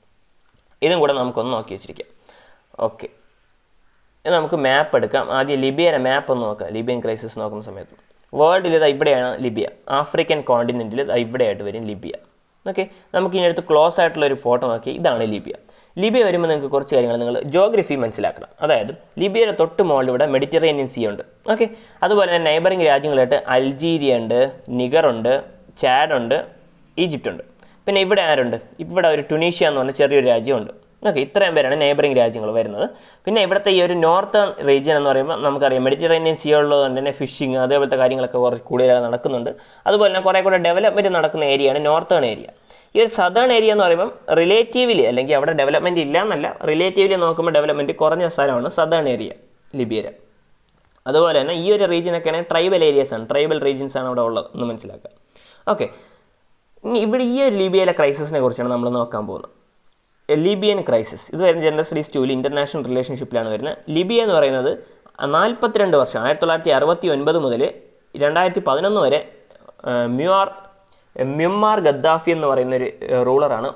ഇതും കൂടെ നമുക്കൊന്ന് നോക്കി വെച്ചിരിക്കാം. ഓക്കെ, നമുക്ക് മാപ്പ് എടുക്കാം. ആദ്യം ലിബിയയുടെ മാപ്പ് ഒന്ന് നോക്കാം. ലിബിയൻ ക്രൈസിസ് നോക്കുന്ന സമയത്ത് വേൾഡിൽ ഇത് ഇവിടെയാണ് ലിബിയ. ആഫ്രിക്കൻ കോണ്ടിനെൻറ്റിൽ ഇത് ഇവിടെയായിട്ട് വരും ലിബിയ. ഓക്കെ, നമുക്ക് ഇനി അടുത്ത് ക്ലോസ് ആയിട്ടുള്ള ഒരു ഫോട്ടോ നോക്കി. ഇതാണ് ലിബിയ. ലിബിയ വരുമ്പോൾ നിങ്ങൾക്ക് കുറച്ച് കാര്യങ്ങൾ നിങ്ങൾ ജോഗ്രഫി മനസ്സിലാക്കണം. അതായത് ലിബിയയുടെ തൊട്ട് മുകളിൽ ഇവിടെ മെഡിറ്ററേനിയൻ സീ ഉണ്ട്. ഓക്കെ, അതുപോലെ തന്നെ നൈബറിംഗ് രാജ്യങ്ങളായിട്ട് അൾജീരിയ ഉണ്ട്, നിഗറുണ്ട്, ചാഡുണ്ട്, ഈജിപ്റ്റ് ഉണ്ട്. പിന്നെ ഇവിടെ ആരുണ്ട്? ഇവിടെ ഒരു ടുണീഷ്യ എന്ന് പറഞ്ഞ ചെറിയൊരു രാജ്യമുണ്ട്. ഓക്കെ, ഇത്രയും പേരാണ് നൈബറിംഗ് രാജ്യങ്ങൾ വരുന്നത്. പിന്നെ ഇവിടുത്തെ ഈ ഒരു നോർത്തേൺ റീജിയൻ എന്ന് പറയുമ്പോൾ നമുക്കറിയാം മെഡിറ്ററേനിയൻ സീ ഉള്ളതുകൊണ്ട് തന്നെ ഫിഷിങ് അതേപോലത്തെ കാര്യങ്ങളൊക്കെ കുറച്ച് കൂടുതലായി നടക്കുന്നുണ്ട്. അതുപോലെ തന്നെ കുറേ കൂടെ ഡെവലപ്മെൻറ്റ് നടക്കുന്ന ഏരിയയാണ് നോർത്തേൺ ഏരിയ. ഈ ഒരു സദേൺ ഏരിയ എന്ന് പറയുമ്പോൾ റിലേറ്റീവ്ലി, അല്ലെങ്കിൽ അവിടെ ഡെവലപ്മെൻറ്റ് ഇല്ല എന്നല്ല, റിലേറ്റീവ്ലി നോക്കുമ്പോൾ ഡെവലപ്മെൻറ്റ് കുറഞ്ഞ സ്ഥലമാണ് സദേൺ ഏരിയ ലിബിയയിൽ. അതുപോലെ തന്നെ ഈ ഒരു റീജിയനൊക്കെയാണ് ട്രൈബൽ ഏരിയാസ് ആണ്, ട്രൈബൽ റീജിയൻസ് ആണ് അവിടെ ഉള്ളത് എന്ന് മനസ്സിലാക്കുക. ഓക്കെ, ഇനി ഇവിടെ ഈ ഒരു ലിബിയയിലെ ക്രൈസിസിനെ കുറിച്ചാണ് നമ്മൾ നോക്കാൻ പോകുന്നത്. ലിബിയൻ ക്രൈസിസ് ഇത് വരുന്ന ജെൻഡർ സ്റ്റഡീസ് ടൂവിൽ ഇൻ്റർനാഷണൽ റിലേഷൻഷിപ്പിലാണ് വരുന്നത്. ലിബിയ എന്ന് പറയുന്നത് നാൽപ്പത്തിരണ്ട് വർഷം ആയിരത്തി തൊള്ളായിരത്തി അറുപത്തി ഒൻപത് മുതൽ രണ്ടായിരത്തി പതിനൊന്ന് വരെ മ്യുആർ മ്യുമ്മാർ ഗദ്ദാഫി എന്ന് പറയുന്നൊരു റൂളറാണ്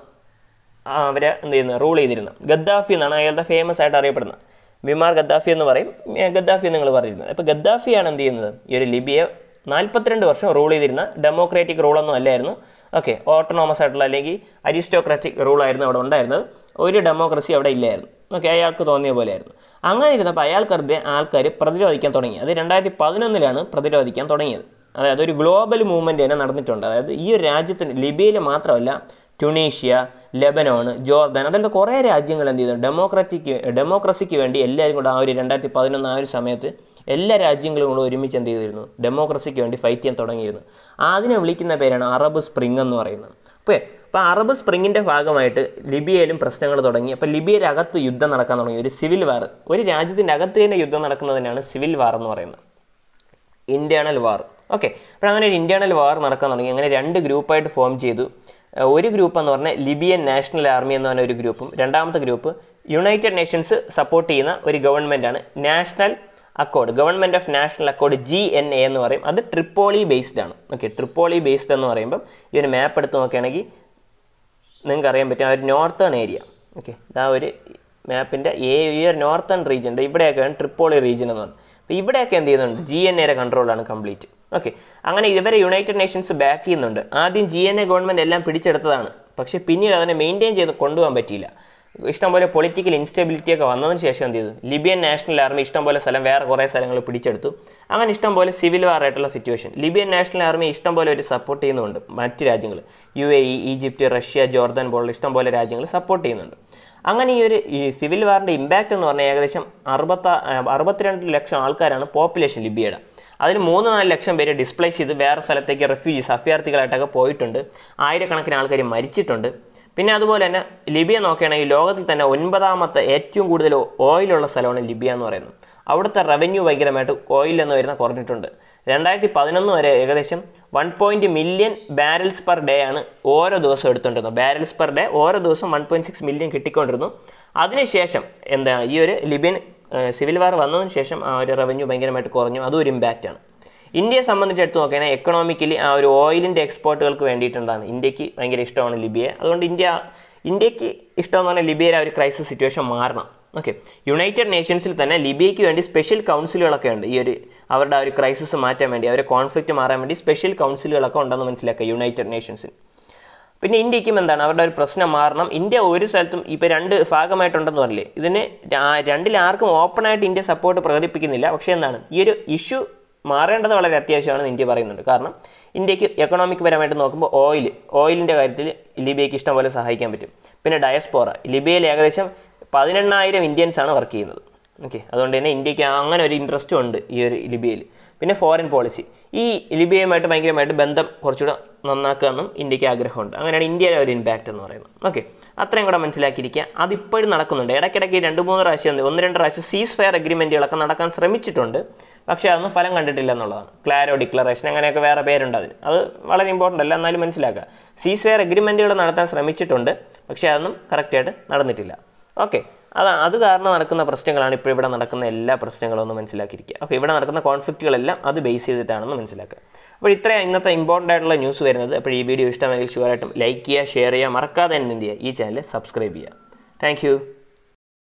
അവരെ എന്ത് ചെയ്യുന്നത് റൂൾ ചെയ്തിരുന്നത്. ഗദ്ദാഫി എന്നാണ് അയാളുടെ ഫേമസ് ആയിട്ട് അറിയപ്പെടുന്നത്. മ്യുമ്മാർ ഗദ്ദാഫി എന്ന് പറയും, ഗദ്ദാഫി എന്ന് നിങ്ങൾ പറയുന്നത്. അപ്പോൾ ഗദ്ദാഫിയാണ് എന്ത് ചെയ്യുന്നത് ഈ ഒരു ലിബിയ നാൽപ്പത്തിരണ്ട് വർഷം റൂൾ ചെയ്തിരുന്ന ഡെമോക്രാറ്റിക് റൂളൊന്നും അല്ലായിരുന്നു. ഓക്കെ, ഓട്ടോണോമസ് ആയിട്ടുള്ള അല്ലെങ്കിൽ അരിസ്റ്റോക്രാറ്റിക് റൂളായിരുന്നു അവിടെ ഉണ്ടായിരുന്നത്. ഒരു ഡെമോക്രസി അവിടെ ഇല്ലായിരുന്നു. ഓക്കെ, അയാൾക്ക് തോന്നിയ പോലെയായിരുന്നു. അങ്ങനെ ഇരുന്നപ്പോൾ അയാൾക്കറുതെ ആൾക്കാർ പ്രതിരോധിക്കാൻ തുടങ്ങി. അത് രണ്ടായിരത്തി പതിനൊന്നിലാണ് പ്രതിരോധിക്കാൻ തുടങ്ങിയത്. അതായത് ഒരു ഗ്ലോബൽ മൂവ്മെൻറ്റ് തന്നെ നടന്നിട്ടുണ്ട്. അതായത് ഈ ഒരു രാജ്യത്തിന് ലിബിയയിൽ മാത്രമല്ല ടുണീഷ്യ, ലെബനോൺ, ജോർദാൻ അതല്ലാതെ കുറേ രാജ്യങ്ങൾ എന്ത് ചെയ്തു ഡെമോക്രാറ്റിക് ഡെമോക്രസിക്ക് വേണ്ടി എല്ലാവരും കൂടെ ആ ഒരു രണ്ടായിരത്തി പതിനൊന്ന് ആ ഒരു സമയത്ത് എല്ലാ രാജ്യങ്ങളും കൂടെ ഒരുമിച്ച് എന്ത് ചെയ്തിരുന്നു ഡെമോക്രസിക്ക് വേണ്ടി ഫൈറ്റ് ചെയ്യാൻ തുടങ്ങിയിരുന്നു. അതിനെ വിളിക്കുന്ന പേരാണ് അറബ് സ്പ്രിംഗ് എന്ന് പറയുന്നത്. അപ്പോൾ അപ്പോൾ അറബ് സ്പ്രിങ്ങിൻ്റെ ഭാഗമായിട്ട് ലിബിയയിലും പ്രശ്നങ്ങൾ തുടങ്ങി. അപ്പോൾ ലിബിയയുടെ അകത്ത് യുദ്ധം നടക്കാൻ തുടങ്ങി, ഒരു സിവിൽ വാർ. ഒരു രാജ്യത്തിൻ്റെ അകത്ത് തന്നെ യുദ്ധം നടക്കുന്നതിനാണ് സിവിൽ വാർ എന്ന് പറയുന്നത്, ഇൻറ്റേർണൽ വാർ. ഓക്കെ, അപ്പോൾ അങ്ങനെ ഒരു ഇൻറ്റേർണൽ വാർ നടക്കാൻ തുടങ്ങി. അങ്ങനെ രണ്ട് ഗ്രൂപ്പായിട്ട് ഫോം ചെയ്തു. ഒരു ഗ്രൂപ്പ് എന്ന് പറഞ്ഞാൽ ലിബിയൻ നാഷണൽ ആർമി എന്ന് പറഞ്ഞ ഒരു ഗ്രൂപ്പും, രണ്ടാമത്തെ ഗ്രൂപ്പ് യുണൈറ്റഡ് നേഷൻസ് സപ്പോർട്ട് ചെയ്യുന്ന ഒരു ഗവൺമെൻറ്റാണ് national accord, government of national accord, G N A എന്ന് പറയും. അത് ട്രിപ്പോളി ബേസ്ഡ് ആണ്. ഓക്കെ, ട്രിപ്പോളി ബേസ്ഡ് എന്ന് പറയുമ്പം ഈ ഒരു മാപ്പ് എടുത്ത് നോക്കുകയാണെങ്കിൽ നിങ്ങൾക്ക് അറിയാൻ പറ്റും ആ ഒരു നോർത്തേൺ ഏരിയ. ഓക്കെ, ആ ഒരു മാപ്പിൻ്റെ ഈ ഒരു നോർത്തേൺ റീജിയൻ ഇവിടെയൊക്കെയാണ് ട്രിപ്പോളി റീജിയൻ എന്ന് പറയുന്നത്. അപ്പോൾ ഇവിടെയൊക്കെ എന്ത് ചെയ്യുന്നുണ്ട് ജി എൻ എയുടെ കൺട്രോളാണ് കംപ്ലീറ്റ്. ഓക്കെ, അങ്ങനെ ഇവരെ യുണൈറ്റഡ് നേഷൻസ് ബാക്ക് ചെയ്യുന്നുണ്ട്. ആദ്യം ജി എൻ എ ഗവൺമെൻറ് എല്ലാം പിടിച്ചെടുത്തതാണ്. പക്ഷേ പിന്നീട് അതിനെ മെയിൻറ്റെയിൻ ചെയ്ത് കൊണ്ടുപോകാൻ പറ്റിയില്ല. ഇഷ്ടംപോലെ പൊളിറ്റിക്കൽ ഇൻസ്റ്റെബിലിറ്റി ഒക്കെ വന്നതിന് ശേഷം എന്ത് ചെയ്തു ലിബിയൻ നാഷണൽ ആർമി ഇഷ്ടംപോലെ സ്ഥലം വേറെ കുറേ സ്ഥലങ്ങൾ പിടിച്ചെടുത്തു. അങ്ങനെ ഇഷ്ടംപോലെ സിവിൽ വാർ ആയിട്ടുള്ള സിറ്റുവേഷൻ. ലിബിയൻ നാഷണൽ ആർമി ഇഷ്ടംപോലെ ഒരു സപ്പോർട്ട് ചെയ്യുന്നുണ്ട്. മറ്റ് രാജ്യങ്ങൾ U A E, Egypt, Russia, Jordan പോലുള്ള ഇഷ്ടംപോലെ രാജ്യങ്ങൾ സപ്പോർട്ട് ചെയ്യുന്നുണ്ട്. അങ്ങനെ ഈ ഒരു ഈ സിവിൽ വാറിൻ്റെ ഇമ്പാക്റ്റ് എന്ന് പറഞ്ഞാൽ ഏകദേശം അറുപത്ത അറുപത്തിരണ്ട് ലക്ഷം ആൾക്കാരാണ് പോപ്പുലേഷൻ ലിബിയയുടെ. അതിൽ മൂന്ന് നാല് ലക്ഷം പേര് ഡിസ്പ്ലേസ് ചെയ്ത് വേറെ സ്ഥലത്തേക്ക് റെഫ്യൂജീസ് അഭയാർത്ഥികളായിട്ടൊക്കെ പോയിട്ടുണ്ട്. ആയിരക്കണക്കിന് ആൾക്കാർ മരിച്ചിട്ടുണ്ട്. പിന്നെ അതുപോലെ തന്നെ ലിബിയ നോക്കുകയാണെങ്കിൽ ലോകത്തിൽ തന്നെ ഒൻപതാമത്തെ ഏറ്റവും കൂടുതൽ ഓയിലുള്ള സ്ഥലമാണ് ലിബിയ എന്ന് പറയുന്നത്. അവിടുത്തെ റവന്യൂ ഭയങ്കരമായിട്ട് ഓയിൽ എന്ന് വരുന്ന കുറഞ്ഞിട്ടുണ്ട്. രണ്ടായിരത്തി പതിനൊന്ന് വരെ ഏകദേശം one point million barrels per day ആണ് ഓരോ ദിവസം എടുത്തുകൊണ്ടിരുന്നത്. ബാരൽസ് പെർ ഡേ ഓരോ ദിവസം വൺ പോയിൻറ്റ് സിക്സ് മില്യൺ കിട്ടിക്കൊണ്ടിരുന്നു. അതിനുശേഷം എന്താ ഈ ഒരു ലിബിയൻ സിവിൽ വാർ വന്നതിന് ശേഷം ആ ഒരു റവന്യൂ ഭയങ്കരമായിട്ട് കുറഞ്ഞു. അതും ഒരു ഇമ്പാക്റ്റാണ്. ഇന്ത്യയെ സംബന്ധിച്ച് എടുത്ത് നോക്കുകയാണെങ്കിൽ എക്കണോമിക്കലി ആ ഒരു ഓയിലിൻ്റെ എക്സ്പോർട്ടുകൾക്ക് വേണ്ടിയിട്ടുണ്ടാണ് ഇന്ത്യക്ക് ഭയങ്കര ഇഷ്ടമാണ് ലിബിയ. അതുകൊണ്ട് ഇന്ത്യ ഇന്ത്യക്ക് ഇഷ്ടമെന്ന് പറഞ്ഞാൽ ലിബിയയിലെ ആ ഒരു ക്രൈസിസ് സിറ്റുവേഷൻ മാറണം. ഓക്കെ, യുണൈറ്റഡ് നേഷൻസിൽ തന്നെ ലിബിയയ്ക്ക് വേണ്ടി സ്പെഷ്യൽ കൗൺസിലുകളൊക്കെ ഉണ്ട്. ഈ ഒരു അവരുടെ ആ ഒരു ക്രൈസിസ് മാറ്റാൻ വേണ്ടി, അവരുടെ കോൺഫ്ലിക്റ്റ് മാറാൻ വേണ്ടി സ്പെഷ്യൽ കൗൺസിലുകളൊക്കെ ഉണ്ടെന്ന് മനസ്സിലാക്കുക യുണൈറ്റഡ് നേഷൻസിൽ. പിന്നെ ഇന്ത്യക്കും എന്താണ് അവരുടെ ഒരു പ്രശ്നം മാറണം. ഇന്ത്യ ഒരു സ്ഥലത്തും ഇപ്പോൾ രണ്ട് ഭാഗമായിട്ടുണ്ടെന്ന് പറഞ്ഞില്ലേ, ഇതിന് രണ്ടിലാർക്കും ഓപ്പണായിട്ട് ഇന്ത്യ സപ്പോർട്ട് പ്രകടിപ്പിക്കുന്നില്ല. പക്ഷേ എന്താണ് ഈ ഒരു ഇഷ്യൂ മാറേണ്ടത് വളരെ അത്യാവശ്യമാണെന്ന് ഇന്ത്യ പറയുന്നുണ്ട്. കാരണം ഇന്ത്യക്ക് എക്കണോമിക് പരമായിട്ട് നോക്കുമ്പോൾ ഓയിൽ ഓയിലിൻ്റെ കാര്യത്തിൽ ലിബിയയ്ക്ക് ഇഷ്ടം പോലെ സഹായിക്കാൻ പറ്റും. പിന്നെ ഡയസ്പോറ, ലിബിയയിൽ ഏകദേശം പതിനെണ്ണായിരം ഇന്ത്യൻസാണ് വർക്ക് ചെയ്യുന്നത്. ഓക്കെ, അതുകൊണ്ട് തന്നെ ഇന്ത്യക്ക് അങ്ങനെ ഒരു ഇൻട്രസ്റ്റും ഉണ്ട് ഈ ഒരു ലിബിയയിൽ. പിന്നെ ഫോറിൻ പോളിസി, ഈ ലിബിയയുമായിട്ട് ഭയങ്കരമായിട്ട് ബന്ധം കുറച്ചുകൂടെ നന്നാക്കുക എന്നും ഇന്ത്യക്ക് ആഗ്രഹമുണ്ട്. അങ്ങനെയാണ് ഇന്ത്യയിലെ ഒരു ഇമ്പാക്റ്റ് എന്ന് പറയുന്നത്. ഓക്കെ, അത്രയും കൂടെ മനസ്സിലാക്കിയിരിക്കുക. അതിപ്പോഴും നടക്കുന്നുണ്ട്. ഇടയ്ക്കിടയ്ക്ക് രണ്ട് മൂന്ന് പ്രാവശ്യം ഒന്ന് രണ്ട് പ്രാവശ്യം സീസ് ഫയർ അഗ്രിമെൻറ്റുകളൊക്കെ നടക്കാൻ ശ്രമിച്ചിട്ടുണ്ട്. പക്ഷേ അതൊന്നും ഫലം കണ്ടിട്ടില്ല എന്നുള്ളതാണ്. ക്ലാരോ ഡിക്ലറേഷൻ അങ്ങനെയൊക്കെ വേറെ പേരുണ്ട് അതിന്. അത് വളരെ ഇമ്പോർട്ടൻ്റ് അല്ല, എന്നാലും മനസ്സിലാക്കുക. സീസ് ഫയർ അഗ്രിമെൻറ്റുകൾ നടത്താൻ ശ്രമിച്ചിട്ടുണ്ട്. പക്ഷേ അതൊന്നും കറക്റ്റായിട്ട് നടന്നിട്ടില്ല. ഓക്കെ, അതാണ് അത് കാരണം നടക്കുന്ന പ്രശ്നങ്ങളാണ് ഇപ്പോൾ ഇവിടെ നടക്കുന്ന എല്ലാ പ്രശ്നങ്ങളും ഒന്ന് മനസ്സിലാക്കിയിരിക്കുക. ഓക്കെ, ഇവിടെ നടക്കുന്ന കോൺഫ്ലിക്റ്റുകളെല്ലാം അത് ബേസ് ചെയ്തിട്ടാണെന്ന് മനസ്സിലാക്കുക. അപ്പോൾ ഇത്രയും ഇന്നത്തെ ഇമ്പോർട്ടൻ്റ് ആയിട്ടുള്ള ന്യൂസ് വരുന്നത്. അപ്പോൾ ഈ വീഡിയോ ഇഷ്ടമെങ്കിൽ ഷുവറായിട്ടും ലൈക്ക് ചെയ്യുക, ഷെയർ ചെയ്യുക, മറക്കാതെ തന്നെ എന്ത് ചെയ്യുക ഈ ചാനൽ സബ്സ്ക്രൈബ് ചെയ്യുക. താങ്ക്